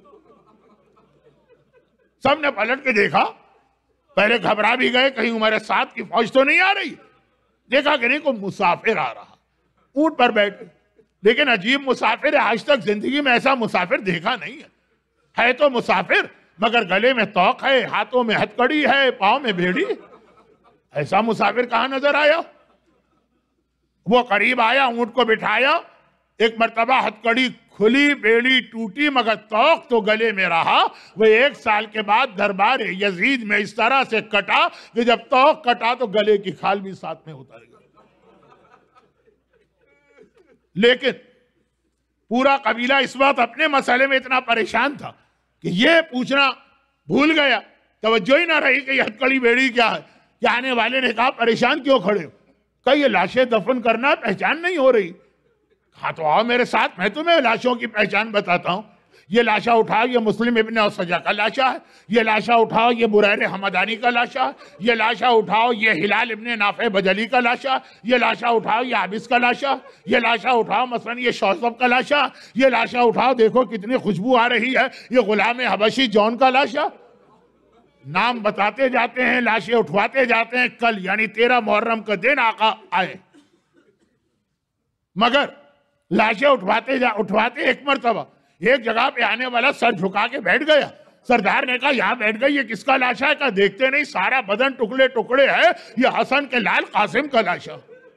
सबने पलट के देखा, पहले घबरा भी गए कहीं हमारे साथ की फौज तो नहीं आ रही। देखा कि नहीं कोई मुसाफिर आ रहा, ऊंट पर बैठे, लेकिन अजीब मुसाफिर है, आज तक जिंदगी में ऐसा मुसाफिर देखा नहीं है तो मुसाफिर मगर गले में तौक है, हाथों में हथकड़ी है, पांव में बेड़ी। ऐसा मुसाफिर कहां नजर आया? वो करीब आया, ऊंट को बिठाया, एक मर्तबा हथकड़ी खुली, बेड़ी टूटी, मगर तौक तो गले में रहा। वो 1 साल के बाद दरबार यजीद में इस तरह से कटा कि जब तौक कटा तो गले की खाल भी साथ में उतर गई। लेकिन पूरा कबीला इस वक्त अपने मसले में इतना परेशान था कि ये पूछना भूल गया, तवज्जो ही ना रही कि ये हथकड़ी बेड़ी क्या है। कि आने वाले ने कहा परेशान क्यों खड़े हो? कहा ये लाशें दफन करना, पहचान नहीं हो रही। हाँ तो आओ मेरे साथ, मैं तुम्हें लाशों की पहचान बताता हूं। ये लाशा उठाओ, ये मुस्लिम इब्न औसजा का लाशा है। ये लाशा उठाओ, ये बुरैर हमदानी का लाशा है। ये लाशा उठाओ, ये हिलाल इब्न नाफे बजली का लाशा। ये लाशा उठाओ, ये आबिस का लाशा। ये लाशा उठाओ, मसलन ये शौसब का लाशा। ये लाशा उठाओ, देखो कितनी खुशबू आ रही है, ये गुलाम हबशी जौन का लाशा। नाम बताते जाते हैं, लाशें उठवाते जाते हैं। कल यानी 13 मुहर्रम का दिन आका आए, मगर लाशें उठवाते एक मरतबा एक जगह पे आने वाला सर झुका के बैठ गया। सरदार ने कहा यहाँ बैठ गई, ये किसका लाशा है? कहा देखते नहीं सारा बदन टुकड़े टुकड़े है, ये हसन के लाल कासिम का लाशा।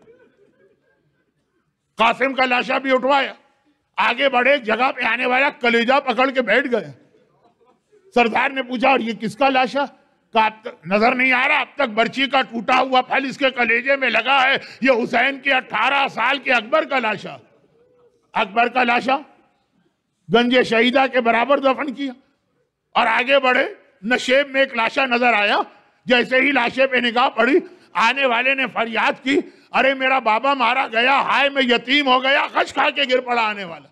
कासिम का लाशा भी उठवाया। आगे बढ़े, एक जगह पे आने वाला कलेजा पकड़ के बैठ गया। सरदार ने पूछा और ये किसका लाशा? कहा नजर नहीं आ रहा, अब तक बर्ची का टूटा हुआ फल इसके कलेजे में लगा है, ये हुसैन के 18 साल के अकबर का लाशा। अकबर का लाशा गंजे शहीदा के बराबर दफन किया। और आगे बढ़े, नशेब में एक लाशा नजर आया। जैसे ही लाशे पे निगाह पड़ी, आने वाले ने फरियाद की, अरे मेरा बाबा मारा गया, हाय मैं यतीम हो गया। खच खा के गिर पड़ा आने वाला।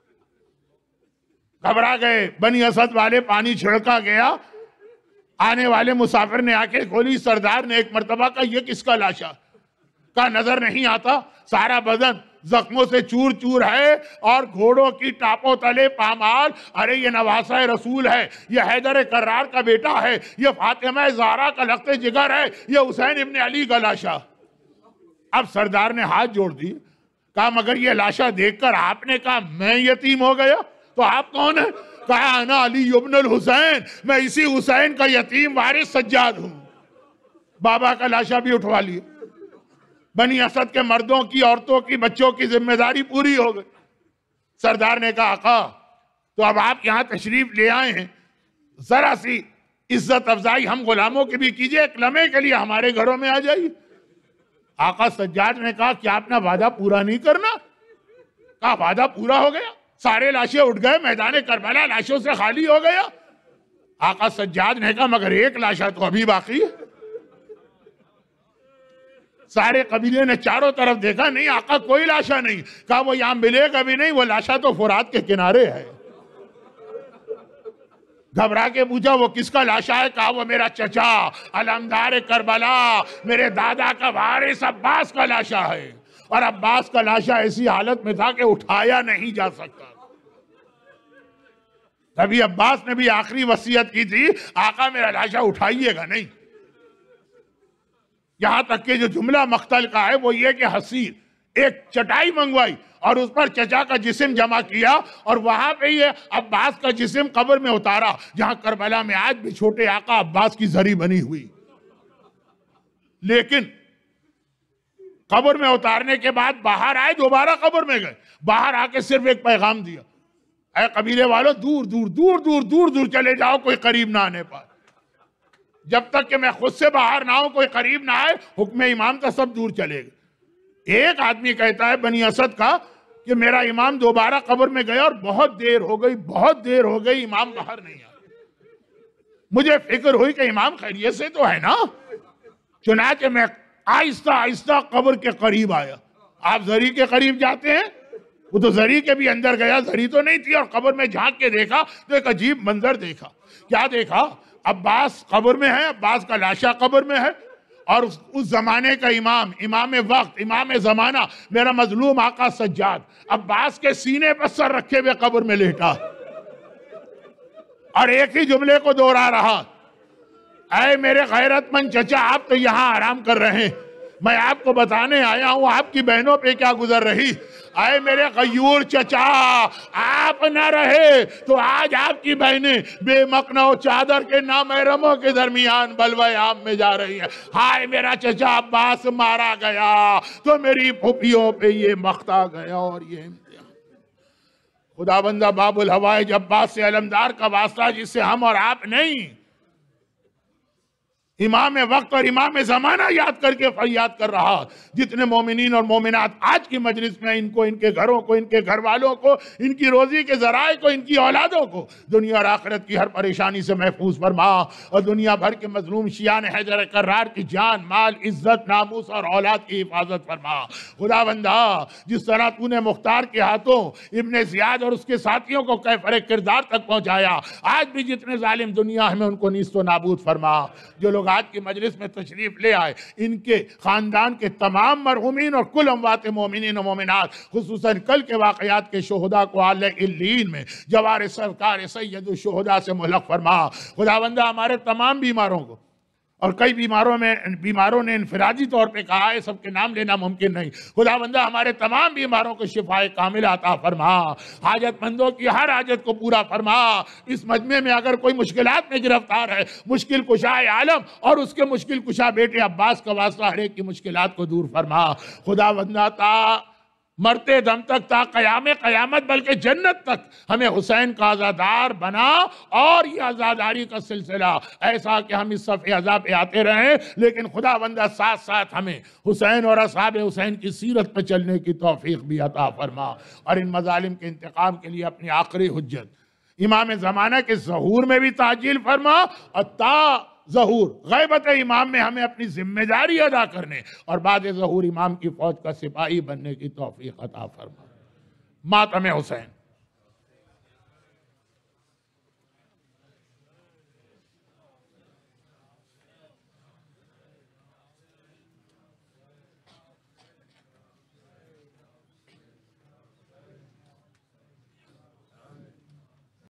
घबरा गए, बनी असद वाले पानी छिड़का गया। आने वाले मुसाफिर ने आके खोली। सरदार ने एक मर्तबा कहा ये किसका लाशा? का नजर नहीं आता, सारा बदन जख्मों से चूर चूर है और घोड़ों की टापों तले पामाल। अरे ये नवासा रसूल है, ये हैदर कर्रार का बेटा है, ये फातिमा ज़हरा का लख्ते जिगर है, ये हुसैन इब्ने अली का लाशा। अब सरदार ने हाथ जोड़ दिए, कहा मगर ये लाशा देखकर आपने कहा मैं यतीम हो गया, तो आप कौन है? कहा अना अली इब्नुल हुसैन, मैं इसी हुसैन का यतीम वारिस सज्जाद हूं। बाबा का लाशा भी उठवा लिया। बनी असद के मर्दों की, औरतों की, बच्चों की जिम्मेदारी पूरी हो गई। सरदार ने कहा आका, तो अब आप यहां तशरीफ ले आए हैं, जरा सी इज्जत अफजाई हम गुलामों की भी कीजिए, एक लम्हे के लिए हमारे घरों में आ जाइए। आका सज्जाद ने कहा क्या अपना वादा पूरा नहीं करना? कहा वादा पूरा हो गया, सारे लाशें उठ गए, मैदान करबला लाशों से खाली हो गया। आका सज्जाद ने कहा मगर एक लाशा तो अभी बाकी है। सारे कबीले ने चारों तरफ देखा, नहीं आका कोई लाशा नहीं। कहा वो यहां मिलेगा भी नहीं, वो लाशा तो फुरात के किनारे है। घबरा के पूछा वो किसका लाशा है? कहा वो मेरा चचा अलमदार करबला, मेरे दादा का वारिस अब्बास का लाशा है। और अब्बास का लाशा ऐसी हालत में था कि उठाया नहीं जा सकता। तभी अब्बास ने भी आखिरी वसीयत की थी, आका मेरा लाशा उठाइएगा नहीं। यहां तक कि जो जुमला मख्तल का है वो ये कि हसीर एक चटाई मंगवाई और उस पर चचा का जिस्म जमा किया और वहां पे ये अब्बास का जिस्म कब्र में उतारा, जहां करबला में आज भी छोटे आका अब्बास की जरी बनी हुई। लेकिन कब्र में उतारने के बाद बाहर आए, दोबारा कब्र में गए। बाहर आके सिर्फ एक पैगाम दिया, ऐ कबीले वालों दूर दूर दूर दूर दूर दूर चले जाओ, कोई करीब ना आने पाए। जब तक कि मैं खुद से बाहर ना हूं, कोई करीब ना आए, हुक्म इमाम का सब दूर चलेगा। एक आदमी कहता है बनी असद का कि मेरा इमाम दोबारा कब्र में गया और बहुत देर हो गई, बहुत देर हो गई, इमाम बाहर नहीं आया। मुझे फिक्र हुई कि इमाम खैरियत से तो है ना। चुनाचे मैं आहिस्ता आहिस्ता कब्र के करीब आया। आप जरी के करीब जाते हैं, वो तो जरी के भी अंदर गया, जरी तो नहीं थी। और कब्र में झांक के देखा तो एक अजीब मंजर देखा। क्या देखा? अब्बास कब्र में है, अब्बास का लाशा कब्र में है और उस जमाने का इमाम, इमाम वक्त, इमाम जमाना, मेरा मजलूम आका सज्जाद अब्बास के सीने पर सर रखे हुए कब्र में लेटा और एक ही जुमले को दोहरा रहा, ऐ मेरे गैरतमंद चचा, आप तो यहाँ आराम कर रहे हैं, मैं आपको बताने आया हूं आपकी बहनों पे क्या गुजर रही। आए मेरे गयूर चचा, आप न रहे तो आज आपकी बहनें बेमकनो चादर के नामहरमों के दरमियान बलवे आम में जा रही है। हाय मेरा चचा अब्बास मारा गया तो मेरी फुफियों पे ये मख्ता गया और ये इम्तिहान। खुदाबंदा बाबुल हवाइज अब्बास से अलमदार का वास्ता, जिससे हम और आप नहीं, इमाम वक्त और इमाम जमाना याद करके फरियाद कर रहा। जितने मोमिनीन और मोमिनात आज की मजलिस में, इनको, इनके घरों को, इनके घर वालों को, इनकी रोजी के जराए को, इनकी औलादों को दुनिया और आखिरत की हर परेशानी से महफूज फरमा और दुनिया भर के मजलूम शियान हैदर कर्रार की जान, माल, इज्जत, नामूस और औलाद की हिफाजत फरमा। खुदाबंदा जिस तरह तूने मुख्तार के हाथों इब्ने जियाद और उसके साथियों को कैफर किरदार तक पहुंचाया, आज भी जितने जालिम दुनिया में उनको नीस्तो नाबूद फरमा। जो लोग आज की मजलिस में तशरीफ ले आए, इनके खानदान के तमाम मरहूमीन और कुल अमवात मोमिनीन और मोमिनात, खुसूसन कल के वाक़यात के शोहदा को आले इल्लीन में जवार सरकार सैयद शुहदा से मुल्हक फरमा। खुदावंदा हमारे तमाम बीमारों को और कई बीमारों ने इनफरादी तौर पे कहा है, सबके नाम लेना मुमकिन नहीं। खुदावंदा हमारे तमाम बीमारों को शिफाए कामिल अता फरमा, हाजतमंदों की हर हाजत को पूरा फरमा। इस मजमे में अगर कोई मुश्किलात में गिरफ्तार है, मुश्किल कुशाए आलम और उसके मुश्किल कुशा बेटे अब्बास का वास्ता हर एक की मुश्किलात को दूर फरमा। खुदावंदा ता मरते दम तक, ता कयामे कयामत बल्कि जन्नत तक हमें हुसैन का आज़ादार बना, और ये आज़ादारी का सिलसिला ऐसा कि हम इस सफ़े अज़ा पे आते रहें, लेकिन खुदावंदा साथ साथ हमें हुसैन और असहाब हुसैन की सीरत पर चलने की तौफीक भी अता फरमा। और इन मज़ालिम के इंतकाम के लिए अपनी आखिरी हुज्जत इमाम ज़माना के ज़हूर में भी ताजील फरमा, और ता ज़हूर गैबत इमाम में हमें अपनी जिम्मेदारी अदा करने और बाद ज़हूर इमाम की फौज का सिपाही बनने की तौफीक अता फरमा। मातम हुसैन।